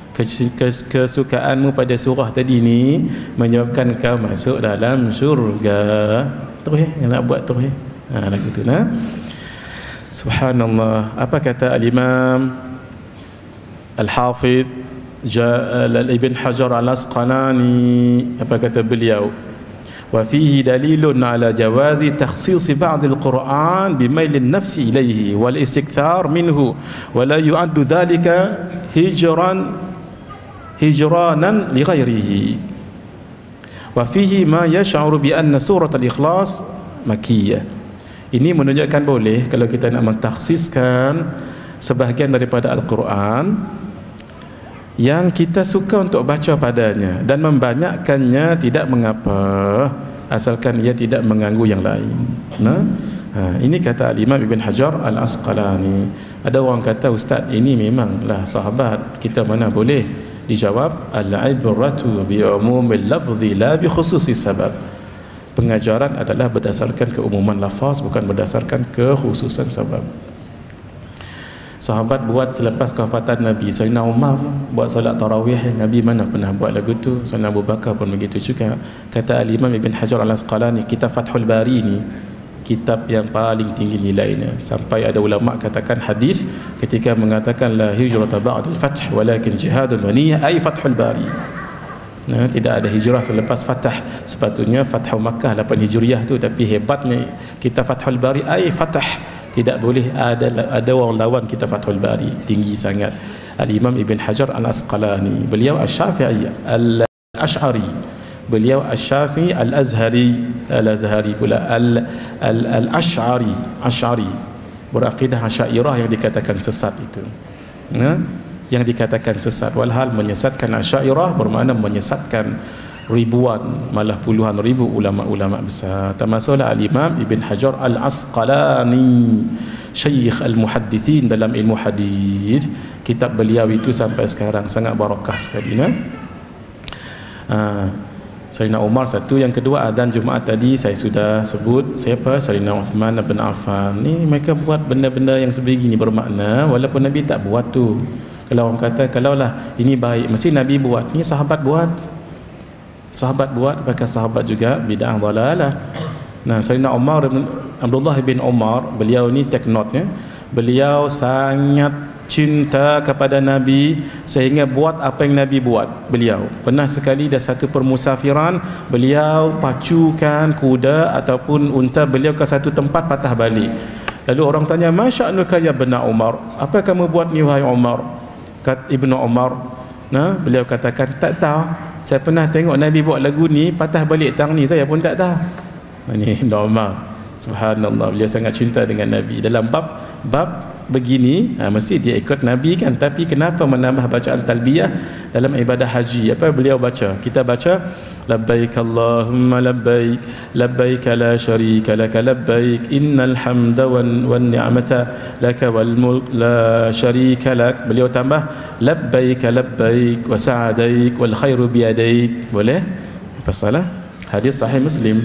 Kesukaanmu pada surah tadi ni menyebabkan kau masuk dalam syurga. Terus nak buat terus. Lagu tu lah. Subhanallah. Apa kata al-Imam Al-Hafidh Ibn Hajar Al-Asqalani? Apa kata beliau? Wa fihi dalilun ala jawazi takhsis ba'd al-Quran bimail an-nafs ilayhi wal istikthar minhu wa la yu'addu dhalika hijranan li ghairihi. Wa fihi ma yash'uru bi anna surat al-Ikhlas makkiyah. Ini menunjukkan boleh kalau kita nak mentakhsiskan sebahagian daripada Al-Quran yang kita suka untuk baca padanya, dan membanyakkannya tidak mengapa asalkan ia tidak mengganggu yang lain. Ini kata Imam Ibn Hajar Al-Asqalani. Ada orang kata, ustaz, ini memanglah sahabat, kita mana boleh? Dijawab, al-ibratu bi umumil lafzi la bi khususi sabab. Pengajaran adalah berdasarkan keumuman lafaz, bukan berdasarkan kekhususan sebab. Sahabat buat selepas kewafatan Nabi. Sayyidina Umar buat solat tarawih, Nabi mana pernah buat lagu tu. Sayyidina Abu Bakar pun begitu juga. Kata Al-Imam Ibn Hajar Al-Asqalani, kitab Fathul Bari ni kitab yang paling tinggi nilainya. Sampai ada ulama katakan hadis ketika mengatakan la hijrata ba'dal fath walakin jihadun wa niyyah, ay Fathul Bari. Tidak ada hijrah selepas Fatah. Sepatutnya Fathu Makkah 8 Hijriah tu, tapi hebatnya kita Fathul Bari ay Fatah. Tidak boleh ada orang lawan kita Fathul Bari. Tinggi sangat. Al-Imam Ibn Hajar Al-Asqalani, beliau Asy-Syafi'i Al-Asy'ari, beliau Asy-Syafi'i Al-Azhari pula Al-Asy'ari, berakidah Asy'ariyah yang dikatakan sesat itu. Yang dikatakan sesat, walhal menyesatkan Asy'ariyah bermakna menyesatkan ribuan, malah puluhan ribu ulama-ulama besar, termasuklah Al-Imam Ibn Hajar Al-Asqalani, Syekh Al-Muhaddithin dalam ilmu hadis. Kitab beliau itu sampai sekarang sangat barakah sekali. Sayyidina Umar satu. Yang kedua, adzan Jumaat tadi saya sudah sebut. Siapa? Sayyidina Uthman bin Affan. Ni mereka buat benda-benda yang sebegini bermakna, walaupun Nabi tak buat tu. Kalau orang kata kalaulah ini baik mesti Nabi buat, ni sahabat buat. Sahabat buat, maka sahabat juga bid'ah dhalalah. Nah, Sayyidina Umar Abdullah bin Umar, beliau ni take note ya. Beliau sangat cinta kepada Nabi sehingga buat apa yang Nabi buat. Beliau pernah sekali dah satu permusafiran, beliau pacukan kuda ataupun unta beliau ke satu tempat patah balik. Lalu orang tanya, "Masya'nuka ya Ibn Umar?" Apa kamu buat ni wahai Umar? Kata Ibnu Umar, beliau katakan, "Tak tahu. Saya pernah tengok Nabi buat lagu ni, patah balik tang ni, saya pun tak tahu." Ini Ibnu Umar. Subhanallah, beliau sangat cinta dengan Nabi. Dalam bab begini, mesti dia ikut Nabi kan. Tapi kenapa menambah bacaan talbiyah dalam ibadah haji? Apa beliau baca? Kita baca, labbaik Allahumma labbaik, labbaik la syarika laka labbaik, innal hamda wan ni'mata laka wal mulk la syarika lak. Beliau tambah, labbaik labbaik wa sa'daik wal khairu biyadaik. Boleh? Apa salah? Hadis sahih Muslim.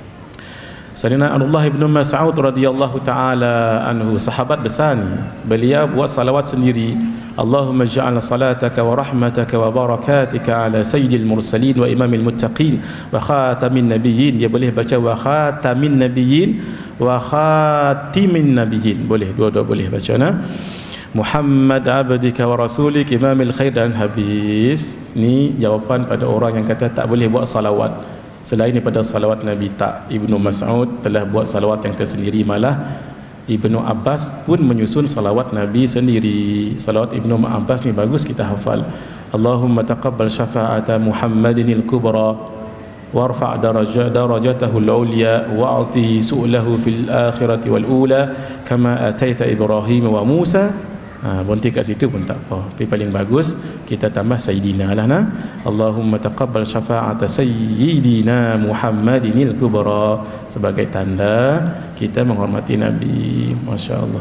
Sayyidina Abdullah bin Mas'ud radhiyallahu taala anhu, sahabat besar ni, beliau buat salawat sendiri. Allahumma ja'al salataka wa rahmataka wa barakatika ala sayyidil mursalin wa imamil muttaqin wa khatamin nabiyyin. Dia boleh baca wa khatamin nabiyyin wa khatimin nabiyyin, boleh, dua-dua boleh baca. Muhammad abdika wa rasulik imamil khair, dan habis. Ni jawapan pada orang yang kata tak boleh buat salawat selain daripada salawat Nabi. Tak, Ibnu Mas'ud telah buat salawat yang tersendiri. Malah Ibnu Abbas pun menyusun salawat Nabi sendiri. Salawat Ibnu Abbas ni bagus kita hafal. Allahumma taqabbal syafa'ata Muhammadinil kubra warfa' darajatahu al-ulya wa'ati su'lahu fil akhirati wal ula kama ataita Ibrahim wa Musa. Berhenti kat situ pun tak apa, tapi paling bagus kita tambah Sayyidina lah. Allahumma taqabbal syafa'ata Sayyidina Muhammadinil kubra, sebagai tanda kita menghormati Nabi. Masya Allah.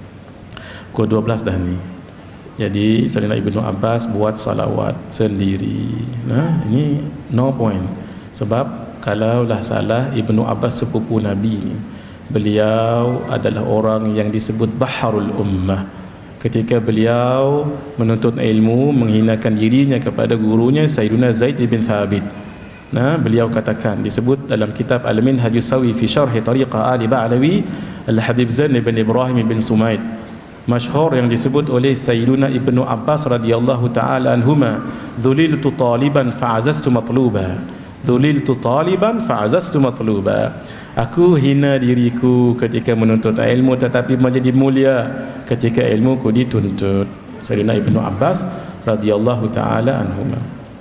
Pukul 12 dah ni. Jadi Sayyidina Ibnu Abbas buat salawat sendiri. Ini no point. Sebab kalaulah salah, Ibnu Abbas sepupu Nabi ni, beliau adalah orang yang disebut Baharul Ummah. Ketika beliau menuntut ilmu, menghinakan dirinya kepada gurunya Sayyiduna Zaid bin Thabit. Beliau katakan, disebut dalam kitab Al-Minhajus Sawi fi Syarhi Tariqah Ali Ba'lawi, Al-Habib Zain bin Ibrahim bin Sumaid, masyhur yang disebut oleh Sayyiduna Ibnu Abbas radhiyallahu taala anhuma, dhuliltu taliban fa'azastu matluba, dhuliltu taliban fa'azastu matluba. Aku hina diriku ketika menuntut ilmu, tetapi menjadi mulia ketika ilmu ku dituntut. Sayyidina Ibnu Abbas radhiyallahu taala anhuma.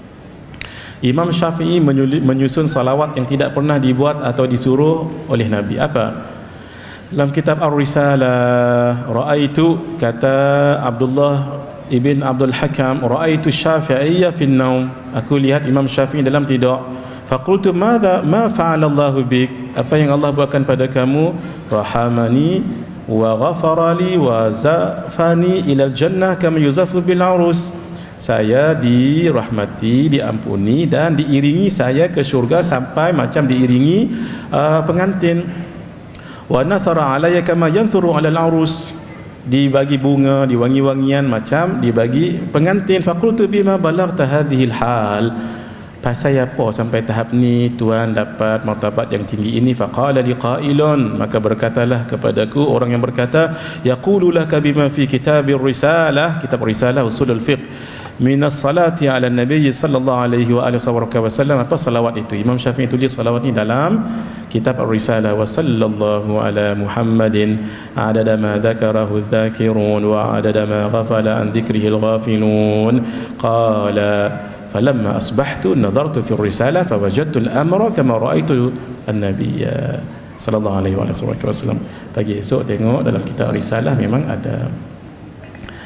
Imam Syafi'i menyusun salawat yang tidak pernah dibuat atau disuruh oleh Nabi. Apa? Dalam kitab Ar-Risalah, ra'aitu, kata Abdullah ibn Abdul Hakam, ra'aitu Syafi'iyya fin naum, aku lihat Imam Syafi'i dalam tidur. Faqultu madza ma fa'ala Allahu bik, apa yang Allah buatkan pada kamu? Rahamani wa ghafara li wa zafani ila al-jannah kama yuzafu bil arus. Saya dirahmati, diampuni dan diiringi saya ke syurga sampai macam diiringi pengantin. Wa nathara alayya kama yanthuru ala al-arus, dibagi bunga, diwangi-wangian macam dibagi pengantin. Faqultu bima balaghta hadhihi al-hal, pasal apa sampai tahap ni Tuhan dapat martabat yang tinggi ini? Faqala liqailun, maka berkatalah kepadaku orang yang berkata, yaqulu laka bima fi kitabir risalah, kitab risalah usulul fiqh, minas salati ala nabi sallallahu alaihi wa alihi wasallam. Apa salawat itu? Imam Syafi'i tulis salawat ni dalam kitab Ar-Risalah. Wa sallallahu ala Muhammadin adada ma dzakarahu dzakirun wa adada ma ghafala an dzikrihi al-ghafilun. Qala falamma asbahtu nadartu fi ar-risalah fawajadtu al-amra kama ra'aitu an-nabiy sallallahu alaihi wasallam. Pagi esok tengok dalam kitab Risalah memang ada.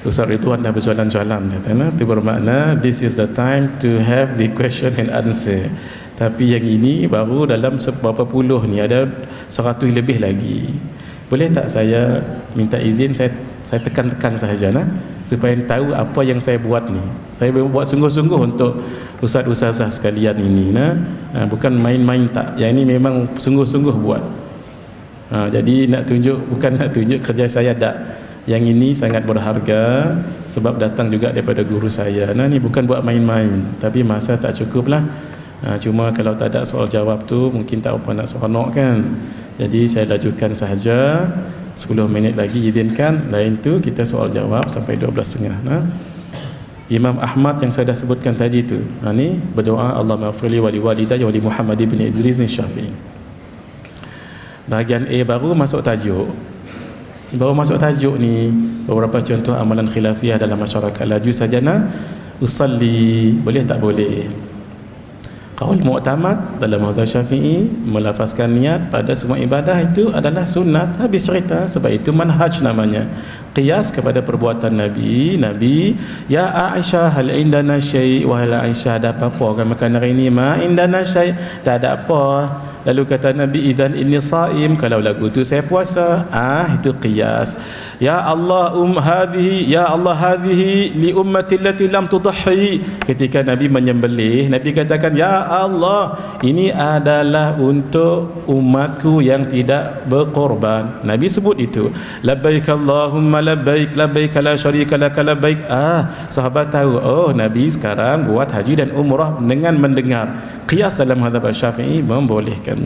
Ustaz Ridwan dah berjalan-jalan katanya, itu bermakna this is the time to have the question and answer. Tapi yang ini baru dalam berapa puluh ni, ada 100 lebih lagi. Boleh tak saya minta izin, saya tekan-tekan sahaja nah, supaya tahu apa yang saya buat ni. Saya buat sungguh-sungguh untuk ustaz-ustazah sekalian ini nah. Bukan main-main tak. Yang ini memang sungguh-sungguh buat. Jadi nak tunjuk, bukan nak tunjuk kerja saya tak. Yang ini sangat berharga sebab datang juga daripada guru saya. Nah, ni bukan buat main-main, tapi masa tak cukup lah. Cuma kalau tak ada soal jawab tu mungkin tak apa nak seronok kan. Jadi saya lajukan sahaja 10 minit lagi izinkan. Lain tu kita soal jawab sampai 12.30 nah. Imam Ahmad yang saya dah sebutkan tadi tu, ni berdoa Allahumma ighfirli wa li walidayya wa li Muhammad ibn Idris Syafi'i. Bahagian A baru masuk tajuk. Baru masuk tajuk ni beberapa contoh amalan khilafiyah dalam masyarakat. Laju saja nak usalli, boleh tak boleh? Qaul mu'tamad dalam mazhab Syafi'i, melafazkan niat pada semua ibadah itu adalah sunat. Habis cerita. Sebab itu manhaj namanya. Qiyas kepada perbuatan Nabi. Ya Aisyah, hal indana syai', wahai Aisyah, ada apa-apa orang makan hari ini? Ma indana syai', tak ada apa. Lalu kata Nabi, idzan inni shaim, kalau lagu tu saya puasa. Itu qiyas. Ya Allah hadhihi, ya Allah hadhihi li ummati allati lam tudhi. Ketika Nabi menyembelih, Nabi katakan, ya Allah, ini adalah untuk umatku yang tidak berkorban. Nabi sebut itu. Labbaik Allahumma labbaik, labbaik la syarika lak labbaik. Sahabat tahu, oh Nabi sekarang buat haji dan umrah dengan mendengar. Qiyas dalam mazhab Syafi'i membolehkan.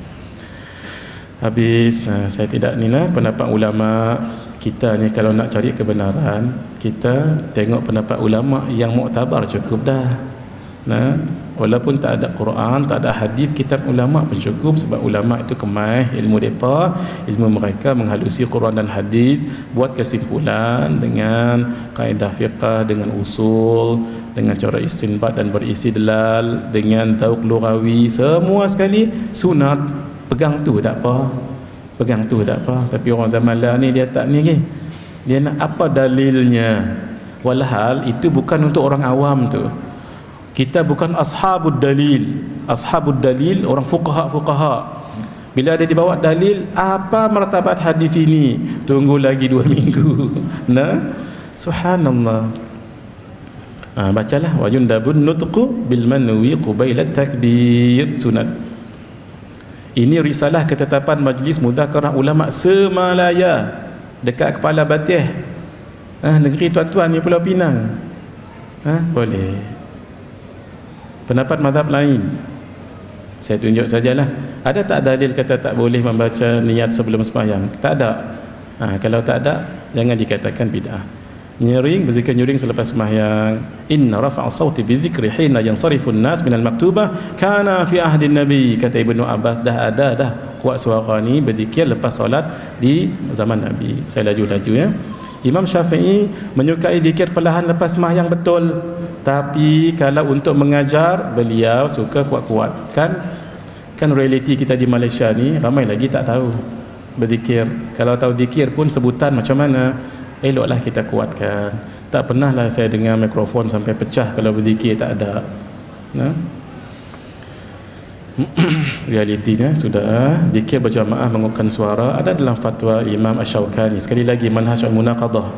Habis saya tidak ni lah pendapat ulama kita ni. Kalau nak cari kebenaran, kita tengok pendapat ulama yang muktabar cukup dah. Walaupun tak ada Quran, tak ada hadis, kitab ulama pun cukup. Sebab ulama itu kemai ilmu mereka, ilmu mereka menghalusi Quran dan hadis, buat kesimpulan dengan kaedah fiqh, dengan usul, dengan cara istinbat dan beristidlal, dengan dzauq lughawi, semua sekali sunat. Pegang tu tak apa, pegang tu tak apa. Tapi orang zaman lah ni dia tak ni, dia nak apa dalilnya. Walhal itu bukan untuk orang awam tu. Kita bukan ashabud dalil. Ashabud dalil orang fuqaha. Bila ada dibawa dalil, apa martabat hadis ini? Tunggu lagi 2 minggu. Subhanallah. Bacalah wa yundabun nutqu bil manwi qabila takbir, sunat. Ini risalah ketetapan majlis mudzakarah ulama semalaya dekat Kepala Batih, negeri tuan-tuan ni, Pulau Pinang. Boleh. Pendapat mazhab lain saya tunjuk sajalah. Ada tak dalil kata tak boleh membaca niat sebelum sembahyang? Tak ada. Kalau tak ada, jangan dikatakan bid'ah. Nyering, berzikir nyering selepas sembahyang. Inna rafa'a sawti bidzikri hina yansarifun nas minal maktubah kana fi ahdin nabi. Kata Ibnu Abbas, dah ada kuat suara ni berzikir lepas solat di zaman Nabi. Saya laju-laju ya. Imam Syafi'i menyukai zikir perlahan lepas sembahyang, betul. Tapi kalau untuk mengajar, beliau suka kuat-kuat. Kan realiti kita di Malaysia ni ramai lagi tak tahu berzikir. Kalau tahu zikir pun sebutan macam mana, eloklah kita kuatkan. Tak pernahlah saya dengar mikrofon sampai pecah kalau berzikir, tak ada. Realitinya sudah zikir berjamaah menguatkan suara ada dalam fatwa Imam Asy-Syaukani. Sekali lagi, manhaj al-munaqadah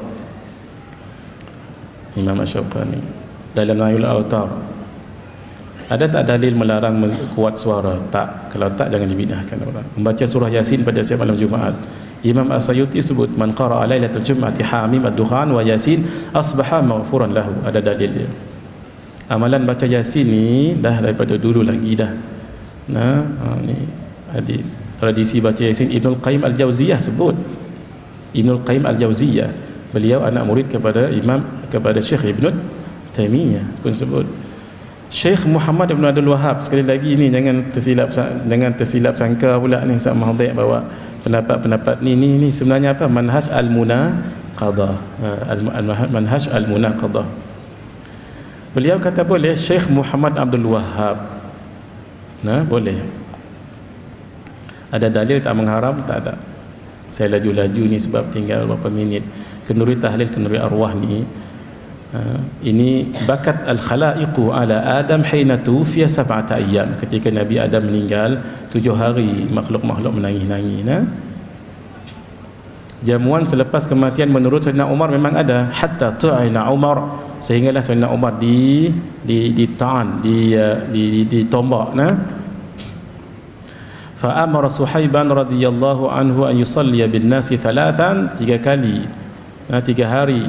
Imam Asy-Syaukani dalam Nailul Autar. Ada tak dalil melarang kuat suara? Tak. Kalau tak, jangan dibidahkan orang. Membaca surah Yasin pada setiap malam Jumaat. Imam As-Sayuti sebut, man qara'a lailatul jum'ati hamim ad-dukhan wa Yasin asbaha maghfuran lahu. Ada dalil dia. Amalan baca Yasin ni dah daripada dulu lagi dah. Ni hadis. Tradisi baca Yasin, Ibnul Qayyim Al-Jauziyah sebut. Ibnul Qayyim Al-Jauziyah, beliau anak murid kepada Syekh Ibn Taimiyah pun sebut. Syekh Muhammad Ibn Abdul Wahab, sekali lagi ni jangan tersilap sangka pula ni Ustaz Mahdi bawa pendapat ni sebenarnya apa? Manhaj al-munaqadah. Manhaj al-munaqadah. Beliau kata boleh. Syekh Muhammad Abdul Wahab, boleh. Ada dalil tak mengharam? Tak ada. Saya laju-laju ni sebab tinggal berapa minit. kenduri tahlil, kenduri arwah ni, ini bakat al-khalaiqu ala Adam hina tufiya 7 ayyam, ketika Nabi Adam meninggal 7 hari makhluk-makhluk menangis-nangis. Jamuan selepas kematian menurut Sayyidina Umar memang ada, hatta tu'ina Umar, sehinggalah Sayyidina Umar ditombak. Fa amara Suhaiban radhiyallahu anhu an yusalliya bin nasi 3 kali, 3 hari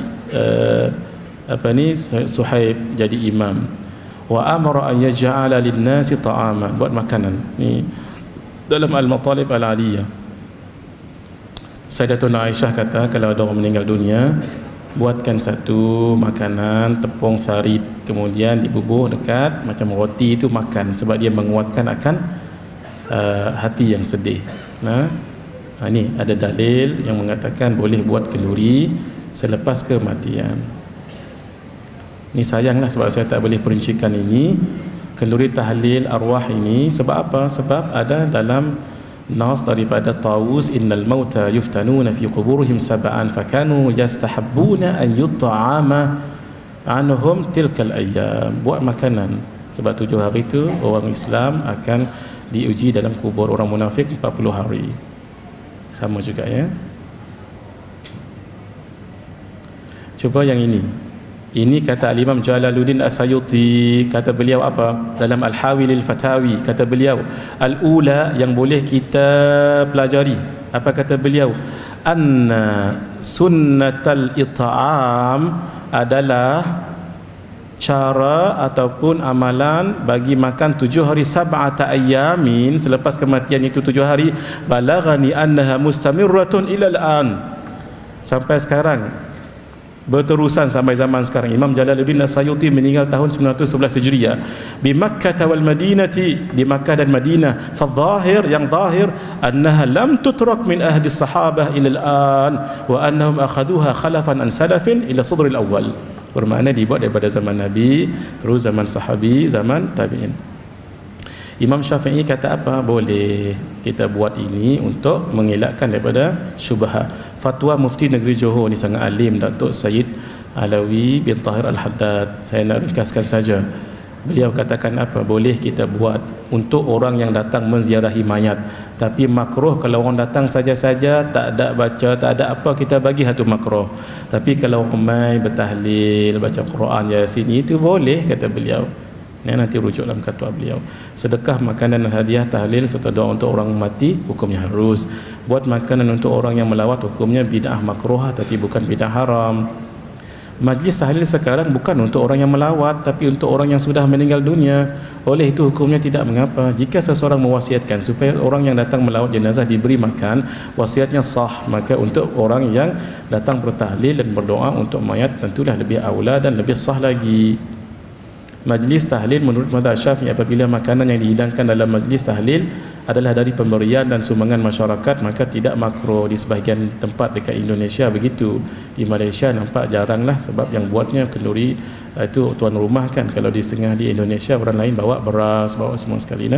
Suhaib jadi imam. Wa amara an yaj'ala lin nasi ta'ama, buat makanan. Ni dalam Al-Matalib Al-Aliyah. Sayyidatuna Aisyah kata, kalau ada orang meninggal dunia, buatkan satu makanan tepung sarit, kemudian dibubuh dekat macam roti itu, makan, sebab dia menguatkan akan hati yang sedih. Ini ada dalil yang mengatakan boleh buat kenduri selepas kematian. Ini sayanglah sebab saya tak boleh perincikan ini, kenduri tahlil arwah ini. Sebab apa? Sebab ada dalam nas daripada Tawus, innal mauta yuftanuna fi quburihim sab'an fakanu yastahabbuna an yut'ama anhum tilkal ayyam. Buat makanan, sebab 7 hari itu orang Islam akan diuji dalam kubur, orang munafik 40 hari. Sama juga ya. Cuba yang ini. Ini kata Al-Imam Jalaluddin As-Sayuti, kata beliau apa? Dalam Al-Hawilil Fatawi, kata beliau, al-ula yang boleh kita pelajari. Apa kata beliau? Anna sunnatal it'am adalah cara ataupun amalan bagi makan 7 hari 7 ayyamin selepas kematian itu 7 hari, balaghani annaha mustamirratun ilal an, sampai sekarang, berterusan sampai zaman sekarang. Imam Jalaluddin As-Sayuti meninggal tahun 911 Hijriah di Makkah wal Madinati, di Makkah dan Madinah. Fadhahir, yang zahir, annaha lam tutrak min ahli sahabah ila al-an wa annahum akhaduha khalafan an salafin ila sadr al-awwal. Bermakna dibuat daripada zaman Nabi, terus zaman sahabi, zaman tabi'in. Imam Syafi'i kata apa? Boleh kita buat ini untuk mengelakkan daripada syubhat. Fatwa Mufti Negeri Johor ni sangat alim, Datuk Syed Alawi bin Tahir Al-Haddad. Saya nak ringkaskan saja. Beliau katakan apa? Boleh kita buat untuk orang yang datang menziarahi mayat, tapi makruh kalau orang datang saja-saja, tak ada baca, tak ada apa, kita bagi satu makruh. Tapi kalau ramai bertahlil, baca Quran, Yasin, itu boleh, kata beliau. Ini nanti rujuk dalam fatwa beliau. Sedekah, makanan dan hadiah, tahlil serta doa untuk orang mati, hukumnya harus. Buat makanan untuk orang yang melawat, hukumnya bid'ah makruhah tapi bukan bid'ah haram. Majlis tahlil sekarang bukan untuk orang yang melawat, tapi untuk orang yang sudah meninggal dunia. Oleh itu hukumnya tidak mengapa jika seseorang mewasiatkan supaya orang yang datang melawat jenazah diberi makan, wasiatnya sah. Maka untuk orang yang datang bertahlil dan berdoa untuk mayat tentulah lebih aula dan lebih sah lagi. Majlis tahlil menurut mazhab Syafi'i, apabila makanan yang dihidangkan dalam majlis tahlil adalah dari pemberian dan sumbangan masyarakat, maka tidak makruh. Di sebahagian tempat dekat Indonesia begitu. Di Malaysia nampak jaranglah, sebab yang buatnya kenduri itu tuan rumah kan. Kalau di setengah di Indonesia orang lain bawa beras, bawa semua sekali.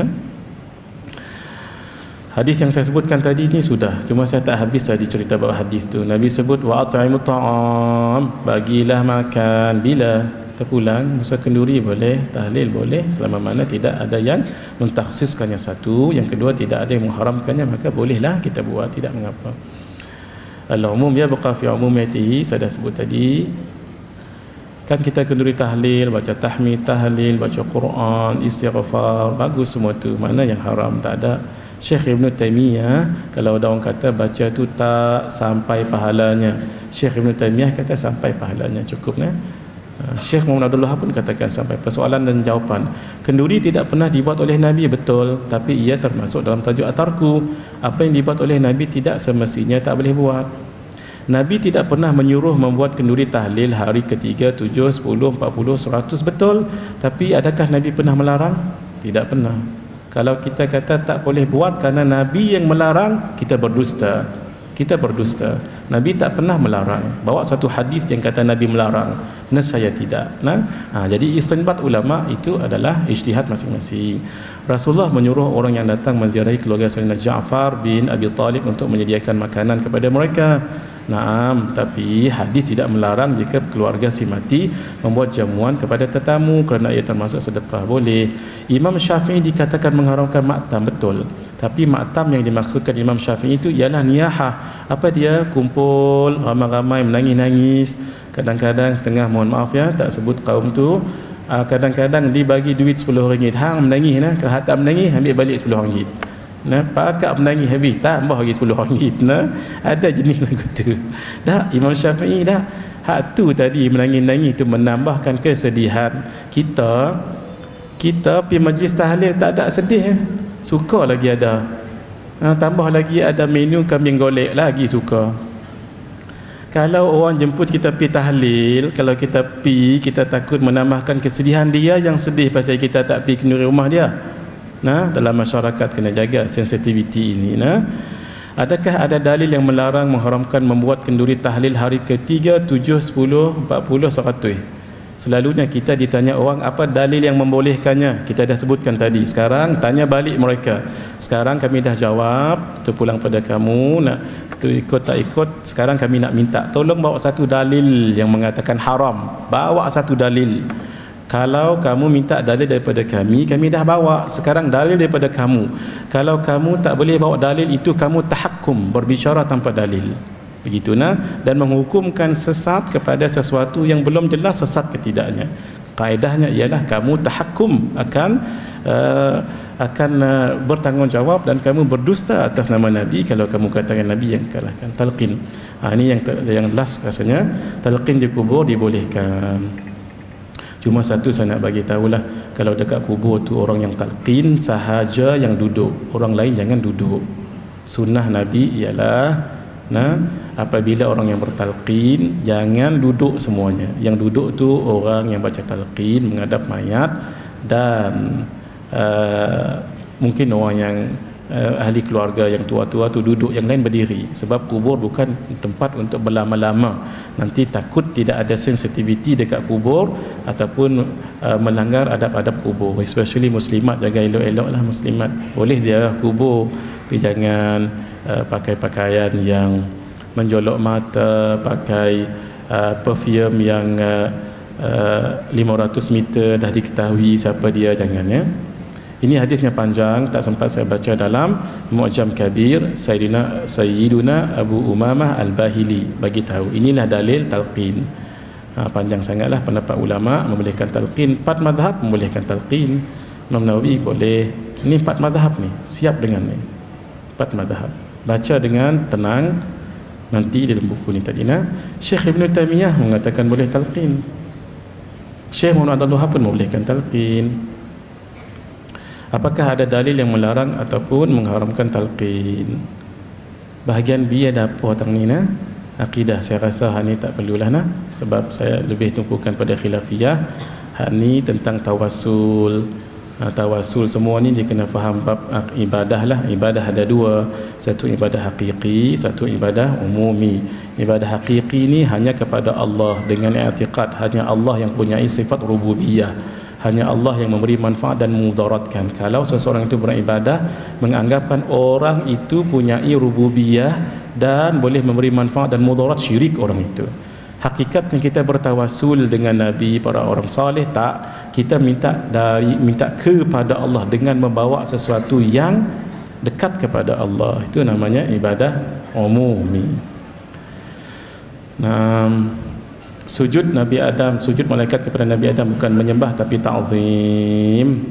Hadis yang saya sebutkan tadi ni sudah, cuma saya tak habis tadi cerita bahawa hadis tu. Nabi sebut wa at'imut ta'am, bagilah makan. Bila terpulang masa kenduri boleh, tahlil boleh, selama mana tidak ada yang mentakhsiskannya satu. Yang kedua, tidak ada yang mengharamkannya, maka bolehlah kita buat, tidak mengapa. Al-umum yabqa fi umumiyatihi, saya dah sebut tadi. Kan kita kenduri tahlil, baca tahmid, tahlil, baca Quran, istighfar, bagus semua tu. Mana yang haram? Tak ada. Syekh Ibn Taymiyah, kalau ada orang kata baca tu tak sampai pahalanya, Syekh Ibn Taymiyah kata sampai pahalanya, cukup nah. Syekh Muhammad Abdullah pun katakan sampai. Persoalan dan jawapan. Kenduri tidak pernah dibuat oleh Nabi, betul, tapi ia termasuk dalam tajuk at-tarku. Apa yang dibuat oleh Nabi tidak semestinya tak boleh buat. Nabi tidak pernah menyuruh membuat kenduri tahlil hari ketiga, 7, 10, 40, 100, betul. Tapi adakah Nabi pernah melarang? Tidak pernah. Kalau kita kata tak boleh buat kerana Nabi yang melarang, kita berdusta. Kita berdusta. Nabi tak pernah melarang. Bawa satu hadis yang kata Nabi melarang, nescaya tidak. Jadi istinbat ulama itu adalah ijtihad masing-masing. Rasulullah menyuruh orang yang datang menziarahi keluarga Sayyidina Ja'far bin Abi Talib untuk menyediakan makanan kepada mereka. Naam, tapi hadis tidak melarang jika keluarga si mati membuat jamuan kepada tetamu kerana ia termasuk sedekah, boleh. Imam Syafi'i dikatakan mengharamkan maktam, betul. Tapi maktam yang dimaksudkan Imam Syafi'i itu ialah niyahah. Apa dia? Kumpul ramai-ramai menangis-nangis. Kadang-kadang setengah, mohon maaf ya, tak sebut kaum tu, kadang-kadang dibagi duit RM10. Hang menangis nah, kalau tak menangis ambil balik RM10. Nah, pakak menangis habis tambah lagi RM10. Nah, ada jenis lagu tu. Dah Imam Syafi'i dah. Hak tu tadi menangis-nangis tu menambahkan kesedihan. Kita pergi majlis tahlil tak ada sedih, suka lagi ada. Tambah lagi ada menu kambing golek lagi suka. Kalau orang jemput kita pergi tahlil, kalau kita pergi, kita takut menambahkan kesedihan dia yang sedih pasal kita tak pergi kenduri rumah dia. Nah, dalam masyarakat kena jaga sensitiviti ini. Nah, adakah ada dalil yang melarang mengharamkan membuat kenduri tahlil hari ke-3, 7, 10, 40, 100? Selalunya kita ditanya orang apa dalil yang membolehkannya. Kita dah sebutkan tadi. Sekarang tanya balik mereka. Sekarang kami dah jawab, terpulang pada kamu nak ikut tak ikut. Sekarang kami nak minta tolong bawa satu dalil yang mengatakan haram. Bawa satu dalil. Kalau kamu minta dalil daripada kami dah bawa. Sekarang dalil daripada kamu. Kalau kamu tak boleh bawa dalil itu, kamu tahakkum, berbicara tanpa dalil. Begitu nah, dan menghukumkan sesat kepada sesuatu yang belum jelas sesat ke tidaknya. Kaedahnya ialah kamu tahakkum akan bertanggungjawab dan kamu berdusta atas nama Nabi kalau kamu katakan Nabi yang kalahkan. Talqin. Ini yang last rasanya. Talqin di kubur dibolehkan. Cuma satu saya nak bagi tahulah, kalau dekat kubur tu orang yang talqin sahaja yang duduk, orang lain jangan duduk. Sunnah Nabi ialah apabila orang yang bertalqin jangan duduk semuanya. Yang duduk tu orang yang baca talqin menghadap mayat dan mungkin orang yang ahli keluarga yang tua-tua tu duduk, yang lain berdiri, sebab kubur bukan tempat untuk berlama-lama. Nanti takut tidak ada sensitiviti dekat kubur ataupun melanggar adab-adab kubur. Especially muslimat, jaga elok-elok lah muslimat. Boleh dia kubur, tapi jangan pakai pakaian yang menjolok mata, pakai perfume yang 500 meter dah diketahui siapa dia, jangan ya. Ini hadisnya panjang, tak sempat saya baca dalam Mu'jam Kabir. Sayyiduna Abu Umamah Al-Bahili bagi tahu inilah dalil talqin. Panjang sangatlah pendapat ulama membolehkan talqin. 4 mazhab membolehkan talqin. Imam Nawawi boleh. Ini 4 mazhab ni, siap dengan ni 4 mazhab. Baca dengan tenang nanti dalam buku ni tadi nah. Syekh Ibn Taymiyah mengatakan boleh talqin. Syekh Muhammad Abdul Wahab pun membolehkan talqin. Apakah ada dalil yang melarang ataupun mengharamkan talqin? Bahagian B ada apa tang ni nah? Akidah. Saya rasa hak ni tak perlulah nah, sebab saya lebih tumpukan pada khilafiyah. Hak ni tentang tawassul. Tawassul semua ni dia kena faham bab ibadah lah. Ibadah ada 2, satu ibadah hakiki, satu ibadah umumi. Ibadah hakiki ni hanya kepada Allah dengan i'tiqad hanya Allah yang punya sifat rububiyah. Hanya Allah yang memberi manfaat dan mudaratkan. Kalau seseorang itu beribadah menganggapan orang itu punyai rububiyah dan boleh memberi manfaat dan mudarat, syirik orang itu. Hakikatnya kita bertawassul dengan Nabi, para orang saleh, tak, kita minta kepada Allah dengan membawa sesuatu yang dekat kepada Allah. Itu namanya ibadah umumi. Sujud Nabi Adam, sujud malaikat kepada Nabi Adam bukan menyembah tapi ta'zim.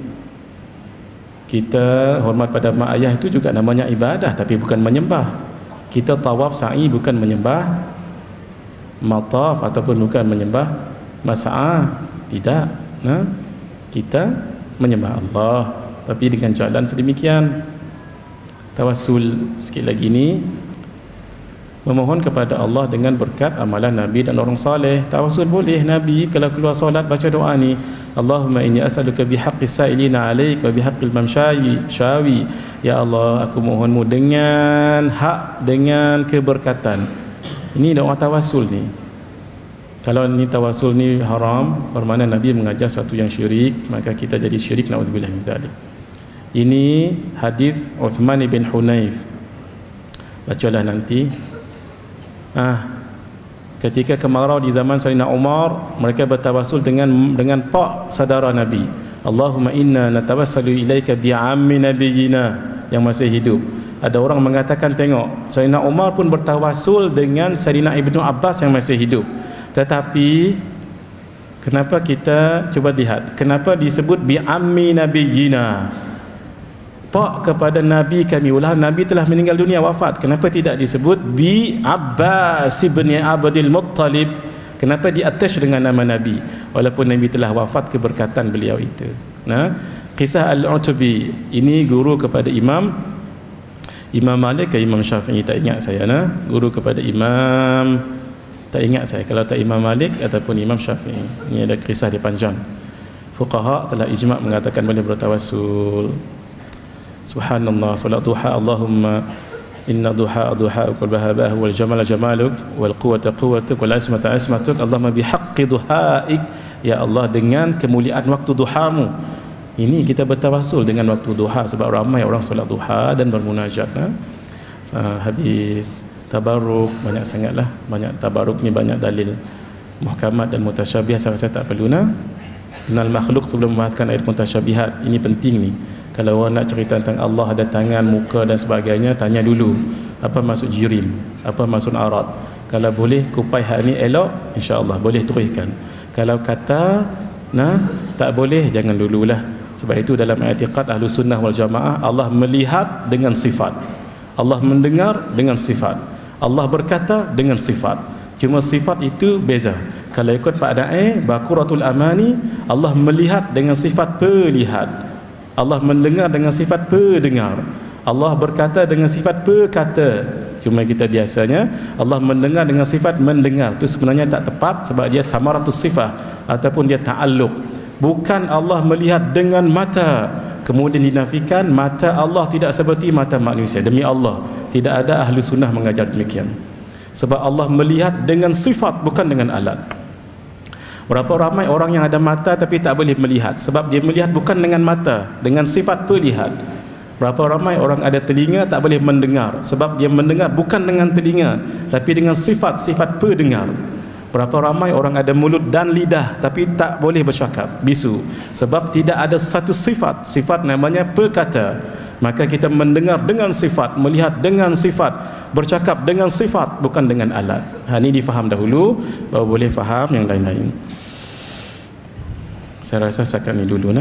Kita hormat pada mak ayah itu juga namanya ibadah tapi bukan menyembah. Kita tawaf sa'i bukan menyembah, mataf ataupun bukan menyembah mas'ah, tidak. Kita menyembah Allah tapi dengan jalan sedemikian. Tawassul sekali lagi ni memohon kepada Allah dengan berkat amalan Nabi dan orang saleh. Tawassul boleh. Nabi kalau keluar solat baca doa ni, Allahumma inni as'aluka bihaqqi sa'ilina 'alaik wa bihaqqil mamsyawi. Ya Allah, aku mohonmu dengan hak, dengan keberkatan. Ini doa tawassul ni. Kalau ni tawassul ni haram, bermakna Nabi mengajar satu yang syirik, maka kita jadi syirik, naudzubillah min dzalik. Ini hadis Uthman bin Hunayf. Bacalah nanti. Ketika kemarau di zaman Sayyidina Umar, mereka bertawassul dengan pak saudara Nabi. Allahumma inna natawassalu ilaika bi'ammi nabiyyina yang masih hidup. Ada orang mengatakan, tengok, Sayyidina Umar pun bertawassul dengan Sayyidina Ibnu Abbas yang masih hidup. Tetapi kenapa kita cuba lihat, kenapa disebut bi'ammi nabiyyina, pak kepada Nabi kami, ulah Nabi telah meninggal dunia, wafat. Kenapa tidak disebut bi Abbas ibn Abdul Muttalib? Kenapa di-attach dengan nama Nabi walaupun Nabi telah wafat, keberkatan beliau itu. Nah, kisah Al-Utubi ini guru kepada Imam Malik ke Imam Syafi'i, tak ingat saya. Guru kepada Imam, tak ingat saya kalau tak Imam Malik ataupun Imam Syafi'i. Ini ada kisah dia panjang. Fuqaha telah ijma' mengatakan boleh bertawassul. Subhanallah, salat duha, Allahumma inna duha duha'uk wal bahabah wal jamala jamaluk wal quwwata quwwatuk wal asmata asmatuk, Allahumma bihaqqi duha'ik, ya Allah dengan kemuliaan waktu duhamu. Ini kita bertawassul dengan waktu duha, sebab ramai orang solat duha dan bermunajat. Habis tabarruk, banyak sangatlah, banyak tabarruk ni, banyak dalil muhkamat dan mutasyabih. Saya tak perlu kenal makhluk sebelum membahaskan ayat mutasyabihat. Ini penting ni. Kalau orang nak cerita tentang Allah ada tangan, muka dan sebagainya, tanya dulu apa maksud jirim, apa maksud arad. Kalau boleh kupai hak ni elok, insya-Allah boleh teruskan. Kalau kata tak boleh, jangan dululah. Sebab itu dalam i'tiqad Ahlus Sunnah wal Jamaah, Allah melihat dengan sifat, Allah mendengar dengan sifat, Allah berkata dengan sifat. Cuma sifat itu beza. Kalau ikut Pak Da'i Baquratul Amani, Allah melihat dengan sifat pelihat, Allah mendengar dengan sifat pendengar, Allah berkata dengan sifat berkata. Cuma kita biasanya Allah mendengar dengan sifat mendengar. Itu sebenarnya tak tepat, sebab dia samaratus sifah ataupun dia ta'alluq. Bukan Allah melihat dengan mata, kemudian dinafikan mata Allah tidak seperti mata manusia. Demi Allah, tidak ada ahli sunnah mengajar demikian. Sebab Allah melihat dengan sifat, bukan dengan alat. Berapa ramai orang yang ada mata tapi tak boleh melihat, sebab dia melihat bukan dengan mata, dengan sifat pelihat. Berapa ramai orang ada telinga tak boleh mendengar, sebab dia mendengar bukan dengan telinga tapi dengan sifat-sifat pendengar. Berapa ramai orang ada mulut dan lidah tapi tak boleh bercakap, bisu, sebab tidak ada satu sifat, sifat namanya perkata. Maka kita mendengar dengan sifat, melihat dengan sifat, bercakap dengan sifat, bukan dengan alat. Ini difaham dahulu, baru boleh faham yang lain-lain. Saya rasa setakat ni dulu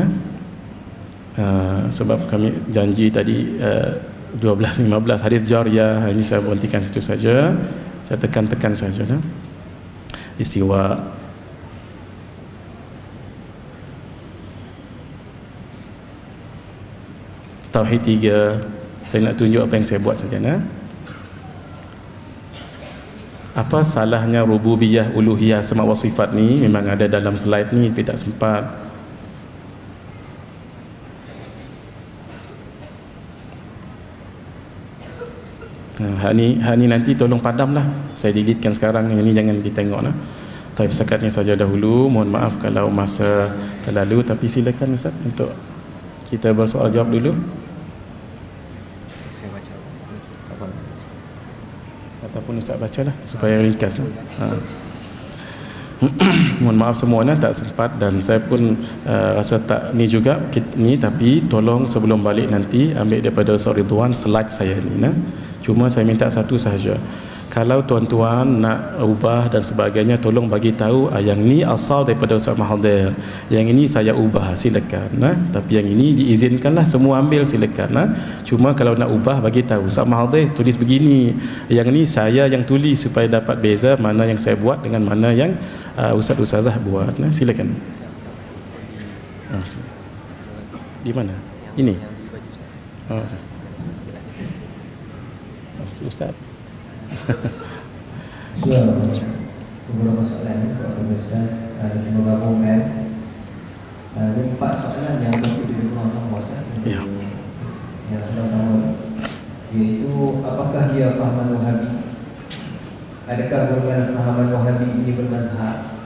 sebab kami janji tadi 12.15 hadis jariyah. Ini saya berhentikan situ saja. Saya tekan-tekan saja istiwa. Tauhid 3. Saya nak tunjuk apa yang saya buat saja. Apa salahnya rububiyah, uluhiyah, asma wa sifat ni? Memang ada dalam slide ni tapi tak sempat. Hak ni nanti tolong padamlah. Saya deletekan sekarang ni, jangan ditengoklah. Tapi setakat ni saja dahulu. Mohon maaf kalau masa terlalu, tapi silakan Ustaz untuk kita bersoal jawab dulu. Saya baca ataupun Ustaz bacalah supaya ringkas. Mohon maaf semua tak sempat, dan saya pun rasa tak ni juga ni, tapi tolong sebelum balik nanti ambil daripada Ustaz Ridwan slide saya ni. Cuma saya minta satu sahaja, kalau tuan-tuan nak ubah dan sebagainya, tolong bagi tahu yang ni asal daripada Ustaz Mahathir, yang ini saya ubah, silakan. Tapi yang ini diizinkanlah semua ambil, silakan. Cuma kalau nak ubah, bagi tahu Ustaz Mahathir tulis begini, yang ni saya yang tulis, supaya dapat beza mana yang saya buat dengan mana yang Ustaz-Ustazah buat. Silakan. Di mana? Ini. Ustaz. Ya, beberapa soalan kepada Ustaz, cuma gabungkan. Ada 4 soalan yang topik juga sama Ustaz. Ya. Yang pertama, iaitu apakah dia fahaman Wahabi? Adakah golongan fahaman Wahabi ini bermazhab?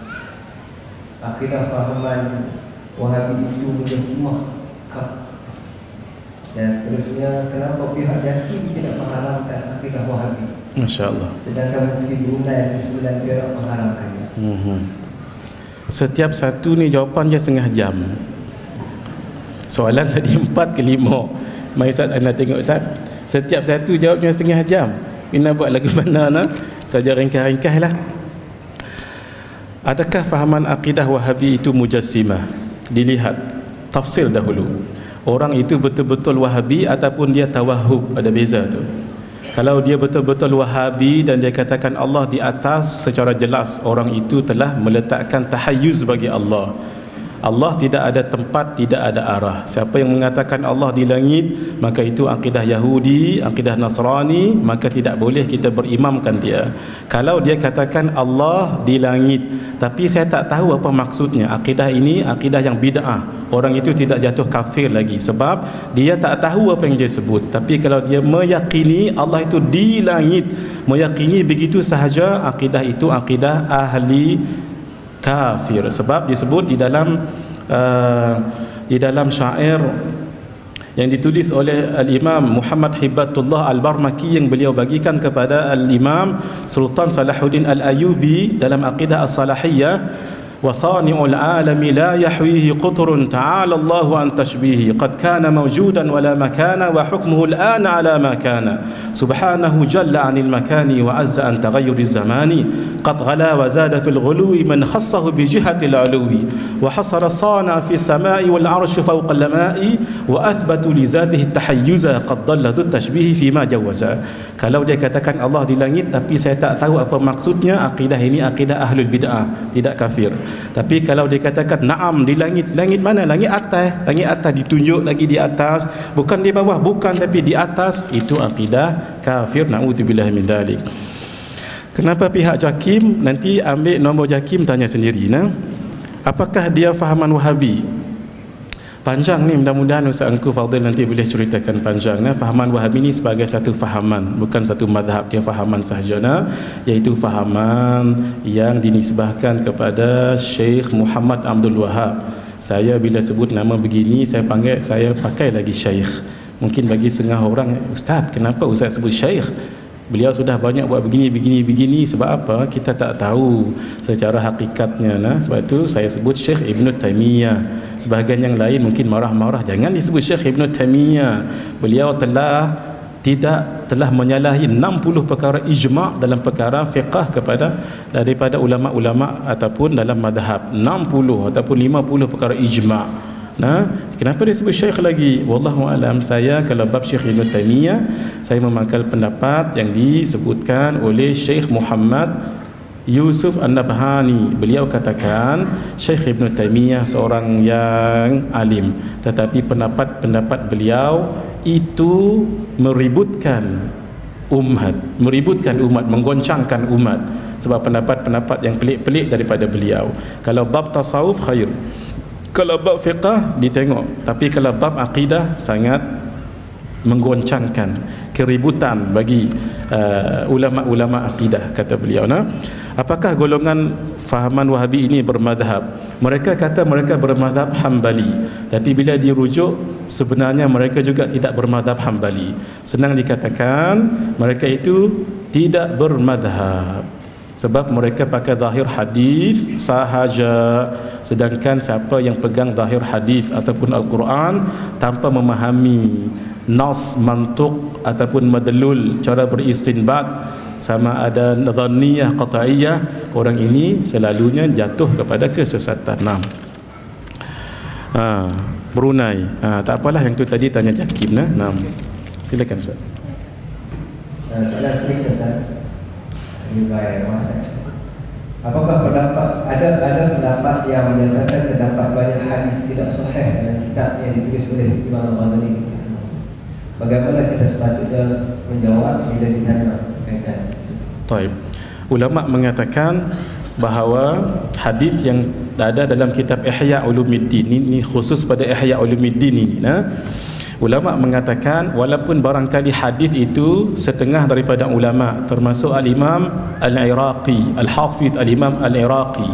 Akidah fahaman Wahabi itu menjasimah Dan seterusnya, kenapa pihak JAKIM tidak mengharamkan akidah Wahabi? Masya Allah. Sedangkan Mufti Brunei di Sembilan Perak mengharamkannya. Setiap satu ni jawapan dia setengah jam. Soalan tadi 4 ke 5. Mari Ustaz, anda tengok Ustaz. Setiap satu jawabnya setengah jam. Ina buat lagu mana nak? Saja ringkas-ringkas lah. Adakah fahaman akidah Wahabi itu mujassimah? Dilihat tafsir dahulu. Orang itu betul-betul Wahabi ataupun dia tawahub, ada beza tu. Kalau dia betul-betul Wahabi dan dia katakan Allah di atas, secara jelas orang itu telah meletakkan tahayyuz bagi Allah. Allah tidak ada tempat, tidak ada arah. Siapa yang mengatakan Allah di langit, maka itu akidah Yahudi, akidah Nasrani, maka tidak boleh kita berimamkan dia. Kalau dia katakan Allah di langit, tapi saya tak tahu apa maksudnya, akidah ini akidah yang bid'ah, orang itu tidak jatuh kafir lagi, sebab dia tak tahu apa yang dia sebut. Tapi kalau dia meyakini Allah itu di langit, meyakini begitu sahaja, akidah itu akidah ahli kafir. Sebab disebut di dalam syair yang ditulis oleh Al-Imam Muhammad Hibatullah Al-Barmaki, yang beliau bagikan kepada Al-Imam Sultan Salahuddin Al-Ayubi dalam Aqidah As-Salahiyah. وصانع العالم لا يحويه قطر تعالى الله عن تشبيهه قد كان موجودا ولا مكان وحكمه الآن على ما كان سبحانه جل عن المكان وعز عن تغير الزمان قد غلا وزاد في الغلو من خصه بجهة العلو وحصر الصانع في السماء والعرش فوق الماء وأثبت لذاته التحيز قد ضل ذو التشبيه فيما جوزا. Kalau dia katakan Allah di langit tapi saya tak tahu apa maksudnya, akidah ini akidah ahlul bid'ah, tidak kafir. Tapi kalau dikatakan na'am di langit, langit mana? Langit atas ditunjuk lagi di atas, bukan di bawah, bukan, tapi di atas, itu akidah kafir. Na'udzubillah min dzalik. Kenapa pihak JAKIM? Nanti ambil nombor JAKIM, tanya sendiri nah. Apakah dia fahaman Wahabi? Panjang ni, mudah-mudahan Ustaz Engku Fadil nanti boleh ceritakan panjang. Fahaman Wahabi ni sebagai satu fahaman, bukan satu madhab. Dia fahaman sahaja, iaitu fahaman yang dinisbahkan kepada Syekh Muhammad Abdul Wahab. Saya bila sebut nama begini, saya pakai lagi Syekh. Mungkin bagi setengah orang, Ustaz, kenapa Ustaz sebut Syekh? Beliau sudah banyak buat begini. Sebab apa? Kita tak tahu secara hakikatnya. Sebab itu saya sebut Syekh Ibn Taymiyah. Sebahagian yang lain mungkin marah-marah, jangan disebut Syekh Ibn Taymiyah. Beliau telah menyalahi 60 perkara ijma' dalam perkara fiqah daripada ulama-ulama ataupun dalam madhab. 60 ataupun 50 perkara ijma'. Kenapa dia sebut Syekh lagi? Wallahu alam. Saya kalau bab Syekh Ibn Taymiyah, saya memakai pendapat yang disebutkan oleh Syekh Muhammad Yusuf An-Nabhani. Beliau katakan Syekh Ibn Taymiyah seorang yang alim, tetapi pendapat beliau itu meributkan umat, menggoncangkan umat, sebab pendapat-pendapat yang pelik-pelik daripada beliau. Kalau bab tasawuf khair, kalau bab fiqah ditengok, tapi kalau bab akidah sangat menggoncangkan, keributan bagi ulama-ulama akidah, kata beliau. Apakah golongan fahaman Wahabi ini bermadhab? Mereka kata mereka bermadhab Hambali, tapi bila dirujuk sebenarnya mereka juga tidak bermadhab Hambali. Senang dikatakan mereka itu tidak bermadhab, sebab mereka pakai zahir hadis sahaja. Sedangkan siapa yang pegang zahir hadis ataupun Al-Quran tanpa memahami nas, mantuk ataupun madlul, cara beristinbat, sama ada dhanniyah, qat'iyah, orang ini selalunya jatuh kepada kesesatan. Brunei. Tak apalah, yang tu tadi tanya JAKIM. Silakan Ustaz. Soalan sedikit Ustaz. Apakah ada pendapat yang menyatakan terdapat banyak hadis tidak sahih dalam kitab yang ditulis oleh Imam Al-Ghazali? Bagaimana kita sepatutnya menjawab bila ditanya kaitan? Baik. Ulama mengatakan bahawa hadis yang ada dalam kitab Ihya Ulumuddin ini khusus pada Ihya Ulumuddin ini, ulama mengatakan walaupun barangkali hadis itu setengah daripada ulama, termasuk Al-Imam Al-Iraqi, Al-Hafiz Al-Imam Al-Iraqi,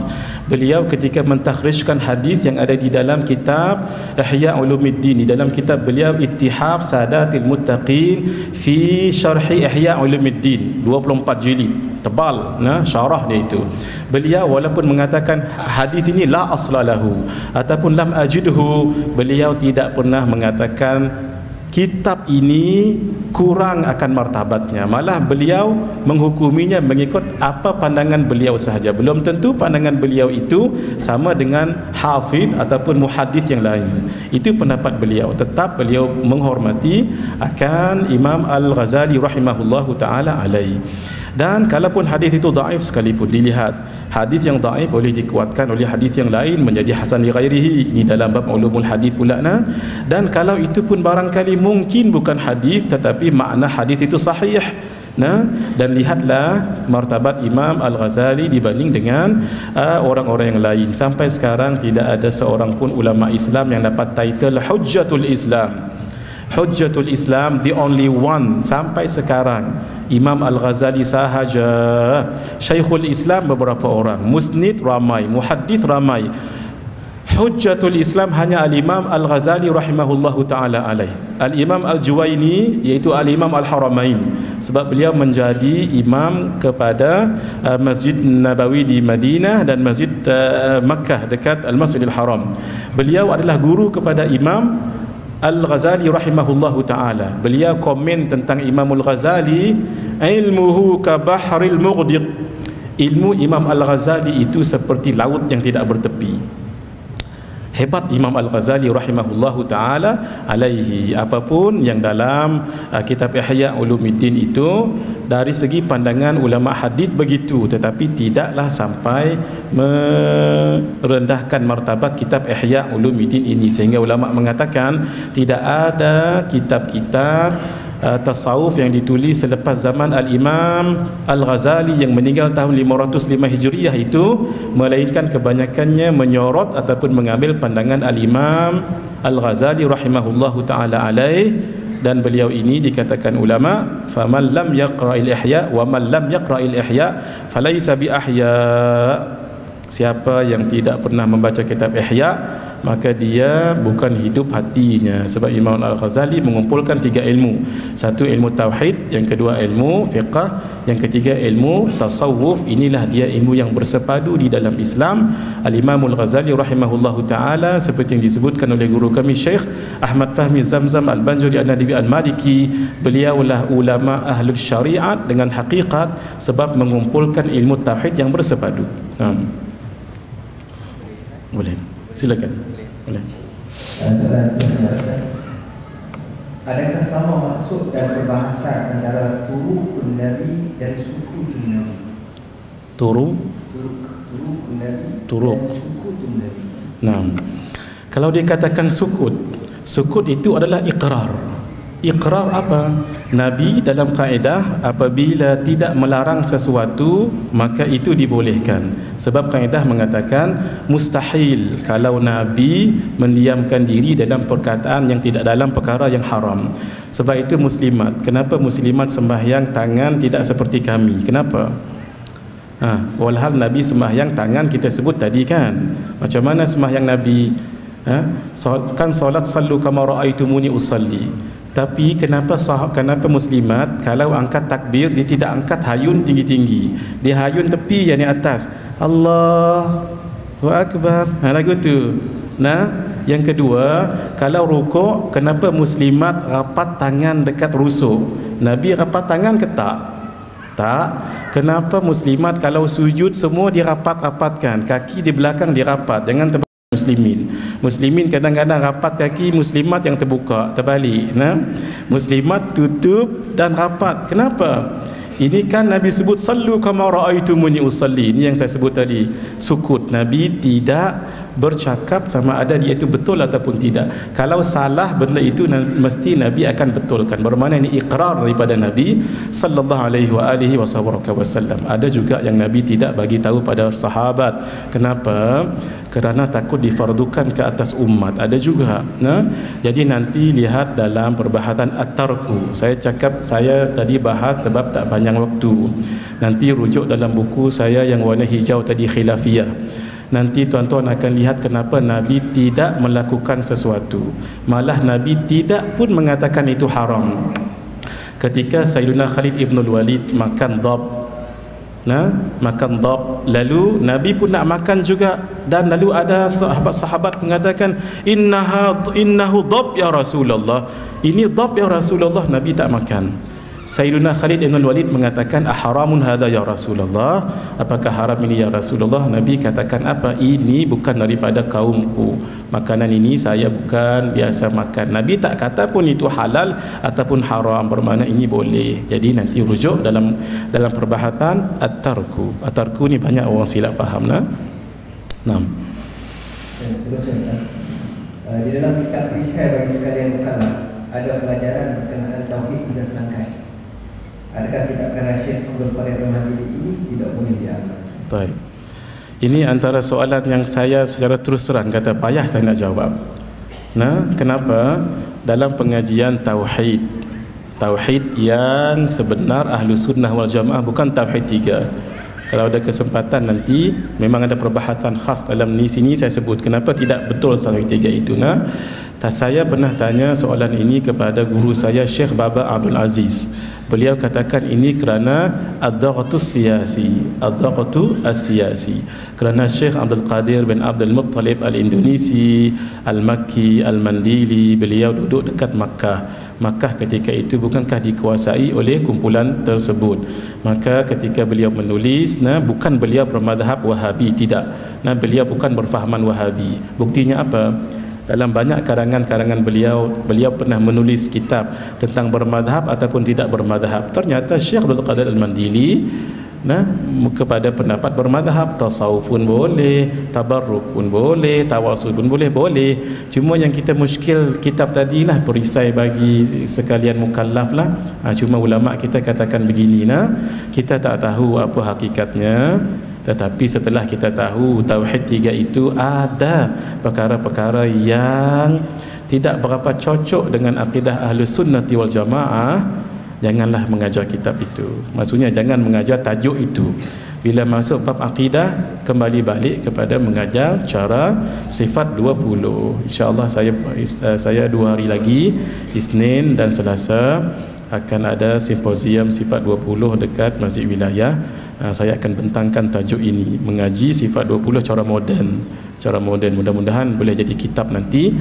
Beliau ketika mentakhrijkan hadis yang ada di dalam kitab Ihya Ulumuddin, di dalam kitab beliau Ittihaf Sadatil Muttaqin fi Syarhi Ihya Ulumuddin, 24 jilid, tebal syarah dia itu. Beliau walaupun mengatakan hadis ini la aslalahu ataupun lam ajidhu, beliau tidak pernah mengatakan kitab ini kurang akan martabatnya, malah beliau menghukuminya mengikut apa pandangan beliau sahaja. Belum tentu pandangan beliau itu sama dengan hafiz ataupun muhaddis yang lain. Itu pendapat beliau. Tetap beliau menghormati akan Imam Al-Ghazali rahimahullahu ta'ala alaih. Dan kalaupun hadis itu dhaif sekalipun, dilihat hadis yang dhaif boleh dikuatkan oleh hadis yang lain menjadi hasan li ghairihi. Ini dalam bab ulumul hadis pula dan kalau itu pun barangkali mungkin bukan hadis tetapi makna hadis itu sahih. Dan lihatlah martabat Imam Al-Ghazali dibanding dengan orang-orang yang lain. Sampai sekarang tidak ada seorang pun ulama Islam yang dapat title Hujjatul Islam. Hujjatul Islam, the only one sampai sekarang. Imam Al-Ghazali sahaja. Syekhul Islam beberapa orang, musnid ramai, muhaddith ramai. Hujjatul Islam hanya Al-Imam Al-Ghazali rahimahullahu ta'ala alaih. Al-Imam Al-Juwaini, iaitu Al-Imam Al-Haramain, sebab beliau menjadi imam kepada Masjid Nabawi di Madinah dan Masjid Makkah dekat Al-Masjidil Haram. Beliau adalah guru kepada Imam Al-Ghazali rahimahullahu ta'ala. Beliau komen tentang Imam Al-Ghazali, ilmuhu ka bahril mughdiq. Ilmu Imam Al-Ghazali itu seperti laut yang tidak bertepi. Hebat Imam Al-Ghazali rahimahullahu ta'ala alaihi. Apapun yang dalam kitab Ihya Ulumuddin itu, dari segi pandangan ulama hadis begitu, tetapi tidaklah sampai merendahkan martabat kitab Ihya Ulumuddin ini, sehingga ulama mengatakan tidak ada kitab-kitab tasawuf yang ditulis selepas zaman Al-Imam Al-Ghazali yang meninggal tahun 505 Hijriah itu, melainkan kebanyakannya menyorot ataupun mengambil pandangan Al-Imam Al-Ghazali rahimahullahu ta'ala alaih. Dan beliau ini dikatakan ulama, faman lam yaqra'il ihya wa man lam yaqra'il ihya falaysa bi ahya. Siapa yang tidak pernah membaca kitab Ihya, maka dia bukan hidup hatinya. Sebab Imam Al-Ghazali mengumpulkan 3 ilmu. Satu ilmu tauhid, yang kedua ilmu fiqh, yang ketiga ilmu tasawuf. Inilah dia ilmu yang bersepadu di dalam Islam. Al-Imam Al-Ghazali rahimahullahu ta'ala, seperti yang disebutkan oleh guru kami Syekh Ahmad Fahmi Zamzam Al-Banjuri An-Nadibi Al-Maliki, beliaulah ulama ahlul syariat dengan hakikat, sebab mengumpulkan ilmu tauhid yang bersepadu. Boleh, silakan. Boleh. Adakah sama maksud dan perbahasan antara turukun Nabi dan sukutun Nabi? Turukun Nabi dan sukutun Nabi. Nah, kalau dikatakan sukut, sukut itu adalah iqrar. Iqrar apa? Nabi dalam kaedah apabila tidak melarang sesuatu, maka itu dibolehkan. Sebab kaedah mengatakan mustahil kalau Nabi mendiamkan diri dalam perkataan yang tidak dalam perkara yang haram. Sebab itu muslimat, kenapa muslimat sembahyang tangan tidak seperti kami? Kenapa? Walhal Nabi sembahyang tangan kita sebut tadi kan. Macam mana sembahyang Nabi? Kan solat sallu kama ra'aitumuni usalli. Tapi kenapa muslimat kalau angkat takbir dia tidak angkat hayun tinggi-tinggi, dia hayun tepi yang di atas, Allahu Akbar, lagu tu. Yang kedua, kalau rukuk, kenapa muslimat rapat tangan dekat rusuk? Nabi rapat tangan ke tak? Tak. Kenapa muslimat kalau sujud semua dirapat-rapatkan, kaki di belakang dirapat, jangan Muslimin kadang-kadang rapat kaki, muslimat yang terbuka, terbalik. Muslimat tutup dan rapat. Kenapa? Ini kan Nabi sebut sallu kama ra'aitumuni usalli. Ini yang saya sebut tadi, sukut. Nabi tidak bercakap sama ada dia itu betul ataupun tidak. Kalau salah benda itu mesti Nabi akan betulkan. Bermakna ini iqrar daripada Nabi sallallahu alaihi wasallam. Ada juga yang Nabi tidak bagi tahu pada sahabat. Kenapa? Kerana takut difardukan ke atas umat. Ada juga. Jadi nanti lihat dalam perbahasan at-tarku. Saya tadi bahas sebab tak banyak waktu. Nanti rujuk dalam buku saya yang warna hijau tadi, khilafiyah. nanti tuan-tuan akan lihat kenapa Nabi tidak melakukan sesuatu, malah Nabi tidak pun mengatakan itu haram. Ketika Sayyidina Khalid ibn Walid makan dhab, makan dhab, lalu Nabi pun nak makan juga, dan lalu ada sahabat-sahabat mengatakan innahu dhab ya Rasulullah, ini dhab ya Rasulullah. Nabi tak makan. Sayyidina Khalid ibn Walid mengatakan aharamun hadha ya Rasulullah, apakah haram ini ya Rasulullah? Nabi katakan apa? Ini bukan daripada kaumku, makanan ini saya bukan biasa makan. Nabi tak kata pun itu halal ataupun haram, bermakna ini boleh. Jadi nanti rujuk dalam perbahasan at-tarku ni banyak orang silap faham nah. Di dalam kitab perisai bagi sekalian mukallaf ada pelajaran berkenaan tauhid tidak selangkai. Adakah tindakan Syekh Abdul Qadir Al-Mandili ini tidak boleh diamalkan? Baik. Ini antara soalan yang saya secara terus terang kata payah saya nak jawab. Kenapa? Dalam pengajian tauhid yang sebenar ahlu sunnah wal jamaah, bukan tauhid 3. Kalau ada kesempatan nanti memang ada perbahasan khas dalam sini saya sebut kenapa tidak betul tauhid 3 itu. Saya pernah tanya soalan ini kepada guru saya Syekh Baba Abdul Aziz. Beliau katakan ini kerana ad-daghtu as-siyasi, kerana Syekh Abdul Qadir bin Abdul Muttalib Al-Indonesi Al-Makki Al-Mandili, beliau duduk dekat Makkah ketika itu bukankah dikuasai oleh kumpulan tersebut. Maka ketika beliau menulis, bukan beliau bermadhab Wahabi, tidak. Beliau bukan berfahaman Wahabi. Buktinya apa? Dalam banyak karangan-karangan beliau pernah menulis kitab tentang bermadhab ataupun tidak bermadhab. Ternyata Syekh Abdul Qadir Al-Mandili kepada pendapat bermadhab, tasawuf pun boleh, tabarruk pun boleh, tawasul pun boleh. Cuma yang kita muskil kitab tadilah perisai bagi sekalian mukallaf lah. Cuma ulama kita katakan begini, kita tak tahu apa hakikatnya. Tetapi setelah kita tahu tauhid 3 itu ada perkara-perkara yang tidak berapa cocok dengan akidah Ahlus Sunnati wal Jamaah, janganlah mengajar kitab itu. Maksudnya jangan mengajar tajuk itu. Bila masuk bab akidah, kembali balik kepada mengajar cara sifat 20. InsyaAllah saya 2 hari lagi, Isnin dan Selasa, akan ada simposium sifat 20 dekat Masjid Wilayah. Saya akan bentangkan tajuk ini, mengaji sifat 20 cara moden. Mudah-mudahan boleh jadi kitab nanti,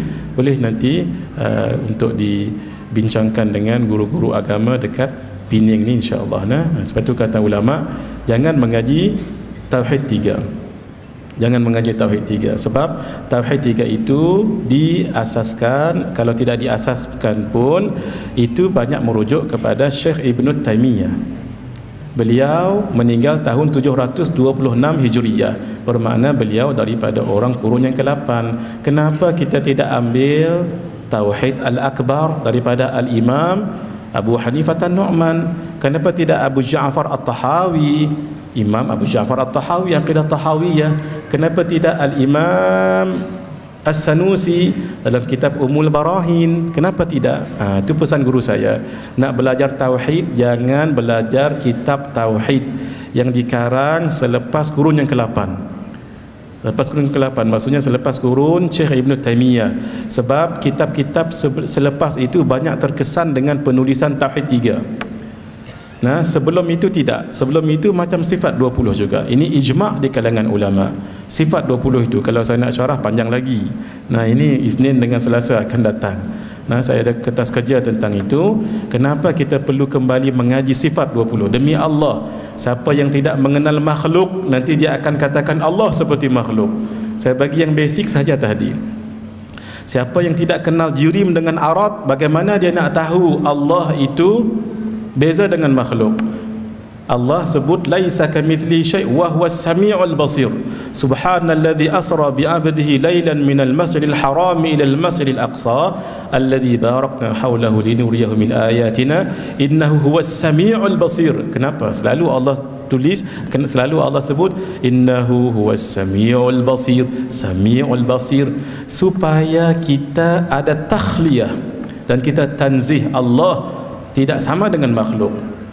untuk dibincangkan dengan guru-guru agama dekat Pening ni insya-Allah. Sebab tu kata ulama, jangan mengaji tauhid 3. Jangan mengaji tauhid 3 sebab tauhid 3 itu diasaskan, kalau tidak diasaskan pun itu banyak merujuk kepada Syekh Ibn Taymiyah. Beliau meninggal tahun 726 Hijriyah, bermakna beliau daripada orang kurun yang ke-8. Kenapa kita tidak ambil tauhid al-akbar daripada al-Imam Abu Hanifah An-Nu'man? Kenapa tidak Abu Ja'far At-Tahawi, Imam Abu Ja'far At-Tahawi, aqidah Tahawiyah? Kenapa tidak al-Imam As-Sanusi dalam kitab Ummul Barahin? Kenapa tidak? Itu pesan guru saya. Nak belajar tauhid, jangan belajar kitab tauhid yang dikarang selepas kurun yang ke-8. Selepas kurun ke-8 maksudnya selepas kurun Syekh Ibn Taymiyah. Sebab kitab-kitab selepas itu banyak terkesan dengan penulisan tauhid 3. Sebelum itu tidak. Sebelum itu macam sifat 20 juga. Ini ijma' di kalangan ulama. Sifat 20 itu kalau saya nak syarah panjang lagi. Ini Isnin dengan Selasa akan datang. Saya ada kertas kerja tentang itu. Kenapa kita perlu kembali mengaji sifat 20? Demi Allah, siapa yang tidak mengenal makhluk, nanti dia akan katakan Allah seperti makhluk. Saya bagi yang basic saja tadi. Siapa yang tidak kenal jirim dengan arat, bagaimana dia nak tahu Allah itu beza dengan makhluk? Allah sebut laisa kamithli syai' wa huwas samiul basir. Subhanalladzi asra bi 'abdihi lailan minal masjidil haram ila al masjidil aqsa alladzi barakna hawlahu linuriyahu min ayatina innahu huwas samiul basir. Kenapa selalu Allah tulis, selalu Allah sebut innahu huwas samiul basir, samiul basir, supaya kita ada takhliyah dan kita tanzih Allah tidak sama dengan makhluk.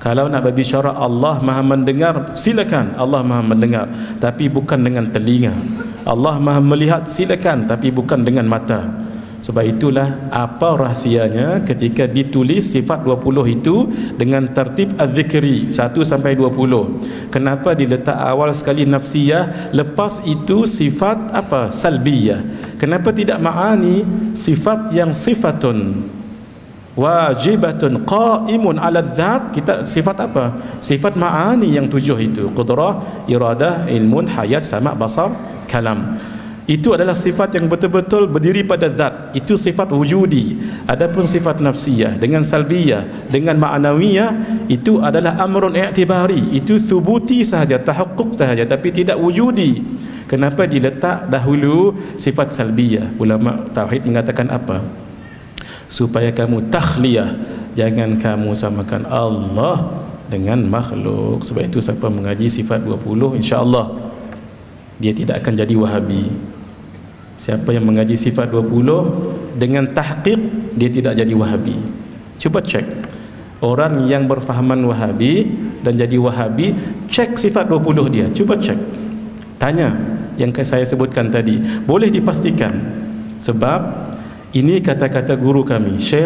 Kalau nak berbicara Allah Maha mendengar, silakan, Allah Maha mendengar, tapi bukan dengan telinga. Allah Maha melihat, silakan, tapi bukan dengan mata. Sebab itulah apa rahsianya ketika ditulis sifat 20 itu dengan tertib az-zikri 1 sampai 20. Kenapa diletak awal sekali nafsiyah, lepas itu sifat apa? Salbiyah. Kenapa tidak ma'ani, sifat yang sifatun wajibatun qaimun ala dzat? Kita sifat apa? Sifat ma'ani yang 7 itu, qudrah, iradah, ilmun, hayat, sama', basar, kalam. Itu adalah sifat yang betul-betul berdiri pada zat. Itu sifat wujudi. Adapun sifat nafsiyah dengan salbiyah dengan ma'nawiyah, itu adalah amrun i'tibari, itu thubuti sahaja, tahaqquq sahaja, tapi tidak wujudi. Kenapa diletak dahulu sifat salbiyah? Ulama tauhid mengatakan apa? Supaya kamu takhliyah, jangan kamu samakan Allah dengan makhluk. Sebab itu siapa mengaji sifat 20, insya-Allah dia tidak akan jadi Wahabi. Siapa yang mengaji sifat 20 dengan tahqiq, dia tidak jadi Wahabi. Cuba cek orang yang berfahaman Wahabi dan jadi Wahabi, cek sifat 20 dia, cuba cek, tanya yang saya sebutkan tadi, boleh dipastikan. Sebab ini kata-kata guru kami, Syekh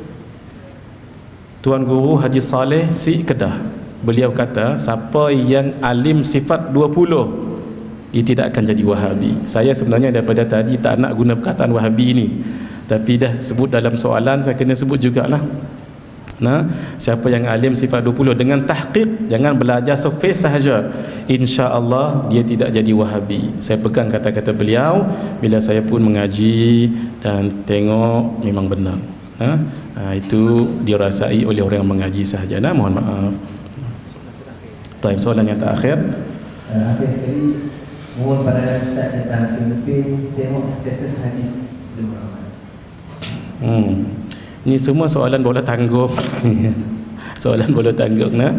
Tuan Guru Haji Saleh Si Kedah. Beliau kata, siapa yang alim sifat 20, dia tidak akan jadi Wahabi. Saya sebenarnya daripada tadi tak nak guna perkataan Wahabi ini, tapi dah sebut dalam soalan, saya kena sebut jugalah. Nah, siapa yang alim sifat 20 dengan tahqiq, jangan belajar surface sahaja, insya-Allah dia tidak jadi Wahabi. Saya pegang kata-kata beliau bila saya pun mengaji dan tengok memang benar. Itu dirasai oleh orang yang mengaji sahaja. Nah, mohon maaf. Baik, soalan yang terakhir. Akhir sekali, mohon pandangan Ustaz tentang pemimpin semua status hadis sebelum Ramadan. Ini semua soalan bola tanggung. Soalan bola tanggung, nah.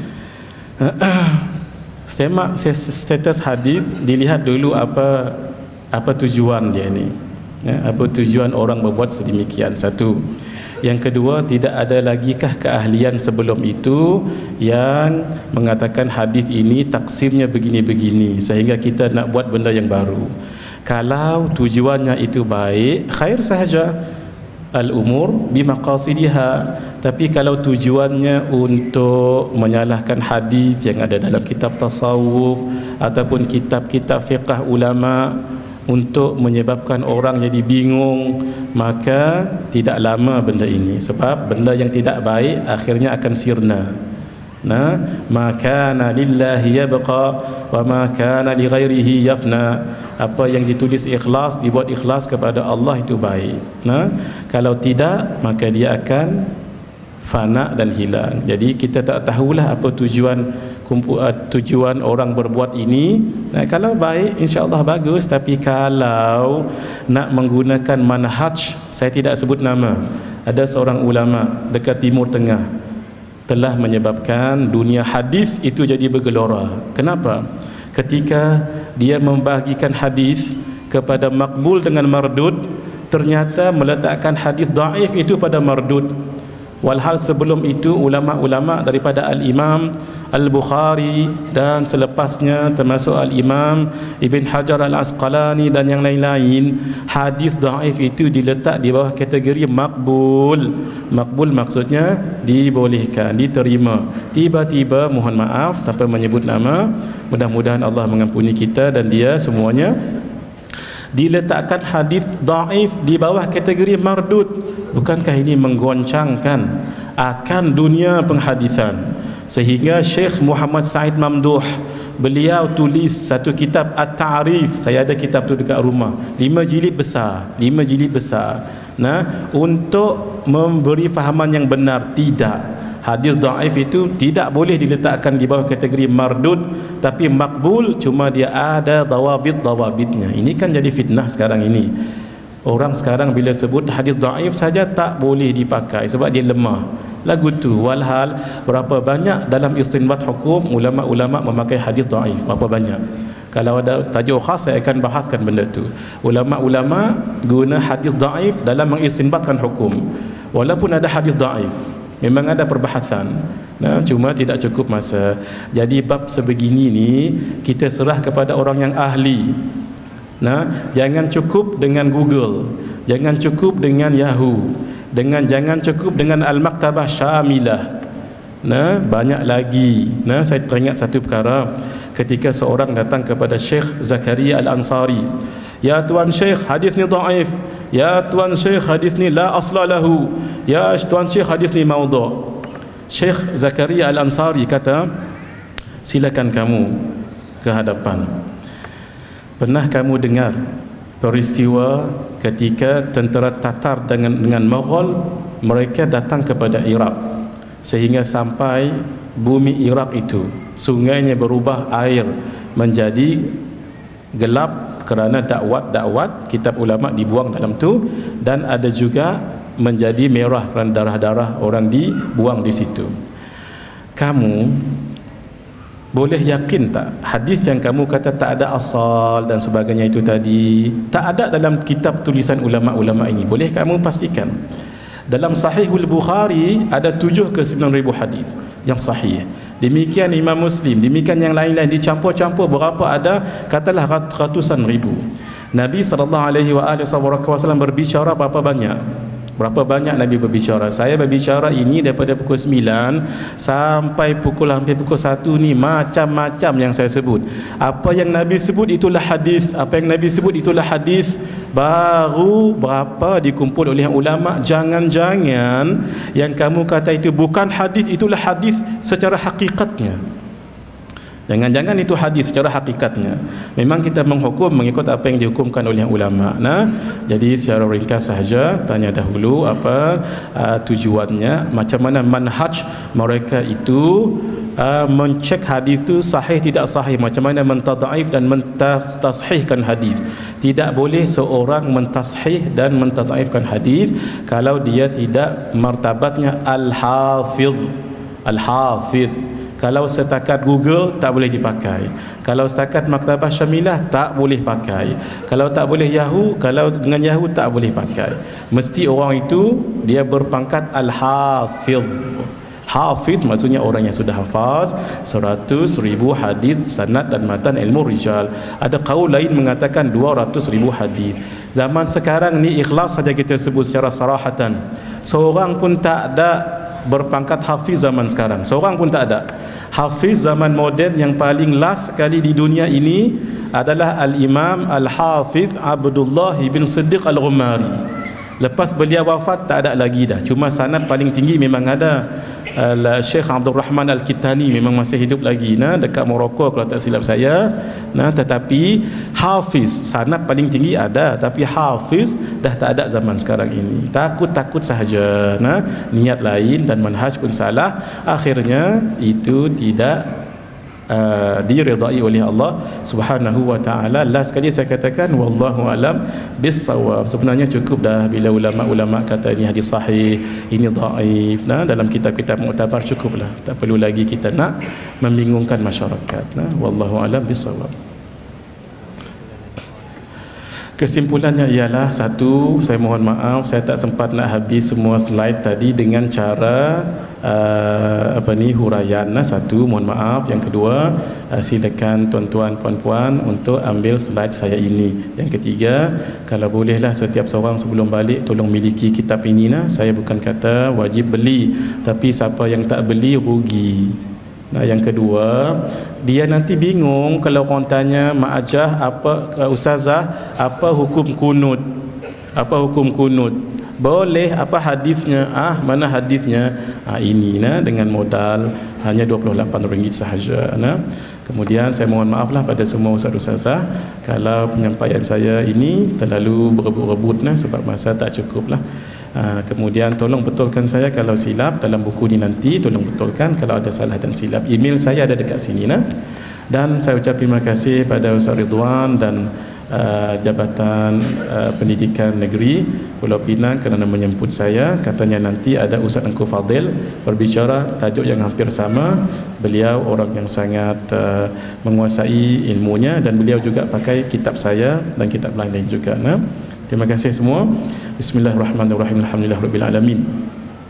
Semak status hadis, dilihat dulu apa tujuan dia ni. Apa tujuan orang berbuat sedemikian? Satu. Yang kedua, tidak ada lagikah keahlian sebelum itu yang mengatakan hadis ini taksimnya begini-begini sehingga kita nak buat benda yang baru. Kalau tujuannya itu baik, khair sahaja, al-umur bimaqasidiha. Tapi kalau tujuannya untuk menyalahkan hadis yang ada dalam kitab tasawuf ataupun kitab-kitab fiqh ulama untuk menyebabkan orang jadi bingung, maka tidak lama benda ini. Sebab benda yang tidak baik akhirnya akan sirna. Nah, maka lillahi yabqa wa ma kana li ghairihi yafna. Apa yang ditulis ikhlas, dibuat ikhlas kepada Allah, itu baik. Nah, kalau tidak maka dia akan fana dan hilang. Jadi kita tak tahulah apa tujuan orang berbuat ini. Nah, kalau baik insya-Allah bagus, tapi kalau nak menggunakan manhaj, saya tidak sebut nama, ada seorang ulama dekat Timur Tengah telah menyebabkan dunia hadis itu jadi bergelora. Kenapa? Ketika dia membahagikan hadis kepada makbul dengan mardud, ternyata meletakkan hadis dhaif itu pada mardud. Walhal sebelum itu ulama-ulama daripada Al-Imam Al-Bukhari dan selepasnya termasuk Al-Imam Ibn Hajar Al-Asqalani dan yang lain-lain, hadis dhaif itu diletak di bawah kategori makbul. Makbul maksudnya dibolehkan, diterima. Tiba-tiba, mohon maaf tanpa menyebut nama, mudah-mudahan Allah mengampuni kita dan dia semuanya, diletakkan hadis dhaif di bawah kategori mardud. Bukankah ini menggoncangkan akan dunia penghadisan? Sehingga Syekh Muhammad Said Mamduh, beliau tulis satu kitab At-Ta'rif. Saya ada kitab tu dekat rumah, 5 jilid besar. Nah, untuk memberi fahaman yang benar, tidak, hadis dhaif itu tidak boleh diletakkan di bawah kategori mardud, tapi makbul, cuma dia ada dawabitnya. Ini kan jadi fitnah sekarang ini. Orang sekarang bila sebut hadis dhaif saja tak boleh dipakai sebab dia lemah. Lagu tu, walhal berapa banyak dalam istinbat hukum ulama-ulama memakai hadis dhaif, berapa banyak. Kalau ada tajuk khas saya akan bahaskan benda tu. Ulama-ulama guna hadis dhaif dalam mengistinbatkan hukum. Walaupun ada hadis dhaif, memang ada perbahasan. Nah, cuma tidak cukup masa. Jadi bab sebegini ni kita serah kepada orang yang ahli. Nah, jangan cukup dengan Google, jangan cukup dengan Yahoo, jangan cukup dengan Al-Maktabah Syamilah. Nah, banyak lagi. Nah, saya teringat satu perkara ketika seorang datang kepada Syekh Zakaria Al-Ansari. Ya Tuan Syekh, hadis ni dhaif. Ya Tuan Syekh, hadis ni la asla lahu. Ya Tuan Syekh, hadis ni maudhu'. Syekh Zakaria Al-Ansari kata, silakan kamu ke hadapan. Pernah kamu dengar peristiwa ketika tentera Tatar dengan Mughal, mereka datang kepada Iraq, sehingga sampai bumi Iraq itu sungainya berubah air menjadi gelap kerana dakwat kitab ulama dibuang dalam tu, dan ada juga menjadi merah kerana darah-darah orang dibuang di situ. Kamu boleh yakin tak hadis yang kamu kata tak ada asal dan sebagainya itu tadi tak ada dalam kitab tulisan ulama-ulama ini? Boleh kamu pastikan dalam Sahihul Bukhari ada 7 ke 9 ribu hadis yang sahih. Demikian Imam Muslim, demikian yang lain-lain, dicampur-campur berapa ada, katalah ratusan ribu. Nabi SAW berbicara berapa banyak? Berapa banyak Nabi berbicara? Saya berbicara ini daripada pukul 9 sampai hampir pukul 1 ni, macam-macam yang saya sebut. Apa yang Nabi sebut itulah hadis, apa yang Nabi sebut itulah hadis. Baru berapa dikumpul oleh ulama. Jangan-jangan yang kamu kata itu bukan hadis, itulah hadis secara hakikatnya. Jangan-jangan itu hadis secara hakikatnya. Memang kita menghukum mengikut apa yang dihukumkan oleh ulama. Nah, jadi secara ringkas sahaja tanya dahulu apa tujuannya, macam mana manhaj mereka itu mencek hadis itu sahih tidak sahih, macam mana mentadhaif dan mentashihkan hadis. Tidak boleh seorang mentashih dan mentadhaifkan hadis kalau dia tidak martabatnya al-hafiz. Al-hafiz. Kalau setakat Google tak boleh dipakai. Kalau setakat Maktabah Syamilah tak boleh pakai. Kalau tak boleh Yahoo, kalau dengan Yahoo tak boleh pakai. Mesti orang itu dia berpangkat al-hafiz. Hafiz maksudnya orang yang sudah hafaz 100,000 hadis sanad dan matan ilmu rijal. Ada qaul lain mengatakan 200,000 hadis. Zaman sekarang ni ikhlas saja kita sebut secara sarahatan. Seorang pun tak ada berpangkat hafiz zaman sekarang, seorang pun tak ada. Hafiz zaman moden yang paling last sekali di dunia ini adalah Al-Imam Al-Hafiz Abdullah bin Siddiq Al-Ghumari. Lepas beliau wafat tak ada lagi dah. Cuma sanad paling tinggi memang ada. Syekh Abdul Rahman Al-Kitani memang masih hidup lagi, nah, dekat Morocco kalau tak silap saya. Nah, tetapi hafiz sanad paling tinggi ada, tapi hafiz dah tak ada zaman sekarang ini. Takut sahaja. Nah, niat lain dan manhaj pun salah, akhirnya itu tidak diridai oleh Allah Subhanahu wa taala. Last sekali saya katakan wallahu alam bissawab. Sebenarnya cukup dah bila ulama-ulama kata ini hadis sahih, ini dhaif. Nah, dalam kitab-kitab muktabar cukuplah. Tak perlu lagi kita nak membingungkan masyarakat. Nah, wallahu alam bissawab. Kesimpulannya ialah, satu, saya mohon maaf saya tak sempat nak habis semua slide tadi dengan cara huraian. Satu, mohon maaf. Yang kedua, silakan tuan-tuan puan-puan untuk ambil slide saya ini. Yang ketiga, kalau bolehlah setiap seorang sebelum balik tolong miliki kitab ini. Saya bukan kata wajib beli, tapi siapa yang tak beli rugi. Nah, yang kedua, dia nanti bingung kalau orang tanya Mak Ajah, ustazah, apa hukum kunut? Apa hukum kunut? Boleh, apa hadisnya? Mana hadisnya? Ini dengan modal hanya RM28 sahaja. Kemudian saya mohon maaflah pada semua ustaz-ustazah kalau penyampaian saya ini terlalu berebut-rebut sebab masa tak cukuplah. Kemudian tolong betulkan saya kalau silap dalam buku ni, nanti tolong betulkan kalau ada salah dan silap. Email saya ada dekat sini. Dan saya ucap terima kasih pada Ustaz Ridwan dan Jabatan Pendidikan Negeri Pulau Pinang kerana menjemput saya. Katanya nanti ada Ustaz Engku Fadil berbicara tajuk yang hampir sama. Beliau orang yang sangat menguasai ilmunya dan beliau juga pakai kitab saya dan kitab lain-lain juga. Terima kasih semua. Bismillahirrahmanirrahim. Alhamdulillahirabbil alamin.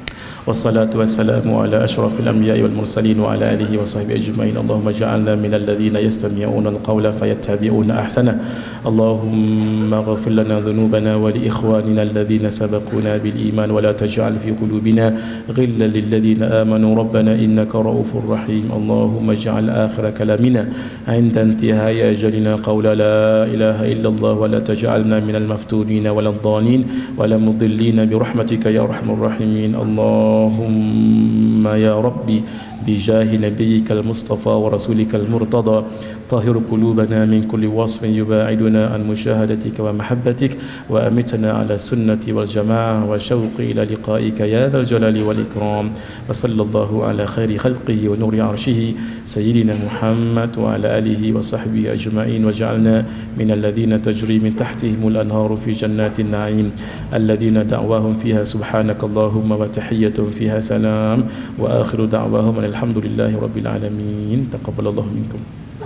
والصلاة والسلام على أشرف الأنبياء والمرسلين وعلى آله وصحبه أجمعين. اللهم اجعلنا من الذين يستمعون القول فيتبعون أحسنه. اللهم اغفر لنا ذنوبنا ولإخواننا الذين سبقونا بالإيمان ولا تجعل في قلوبنا غلا للذين آمنوا ربنا إنك رؤوف رحيم. اللهم اجعل آخر كلامنا عند انتهاء أجلنا قول لا إله إلا الله ولا تجعلنا من المفتونين ولا الضالين ولا مضلين برحمتك يا أرحم الراحمين. اللهم يا ربي بجاه نبيك المصطفى ورسولك المرتضى طهر قلوبنا من كل وصف يباعدنا عن مشاهدتك ومحبتك وأمتنا على السنة والجماعة وشوق إلى لقائك يا ذا الجلال والإكرام. وصلى الله على خير خلقه ونور عرشه سيدنا محمد وعلى آله وصحبه أجمعين، وجعلنا من الذين تجري من تحتهم الأنهار في جنات النعيم الذين دعواهم فيها سبحانك اللهم وتحية فيها سلام وآخر دعواهم الحمد لله رب العالمين. تقبل الله منكم.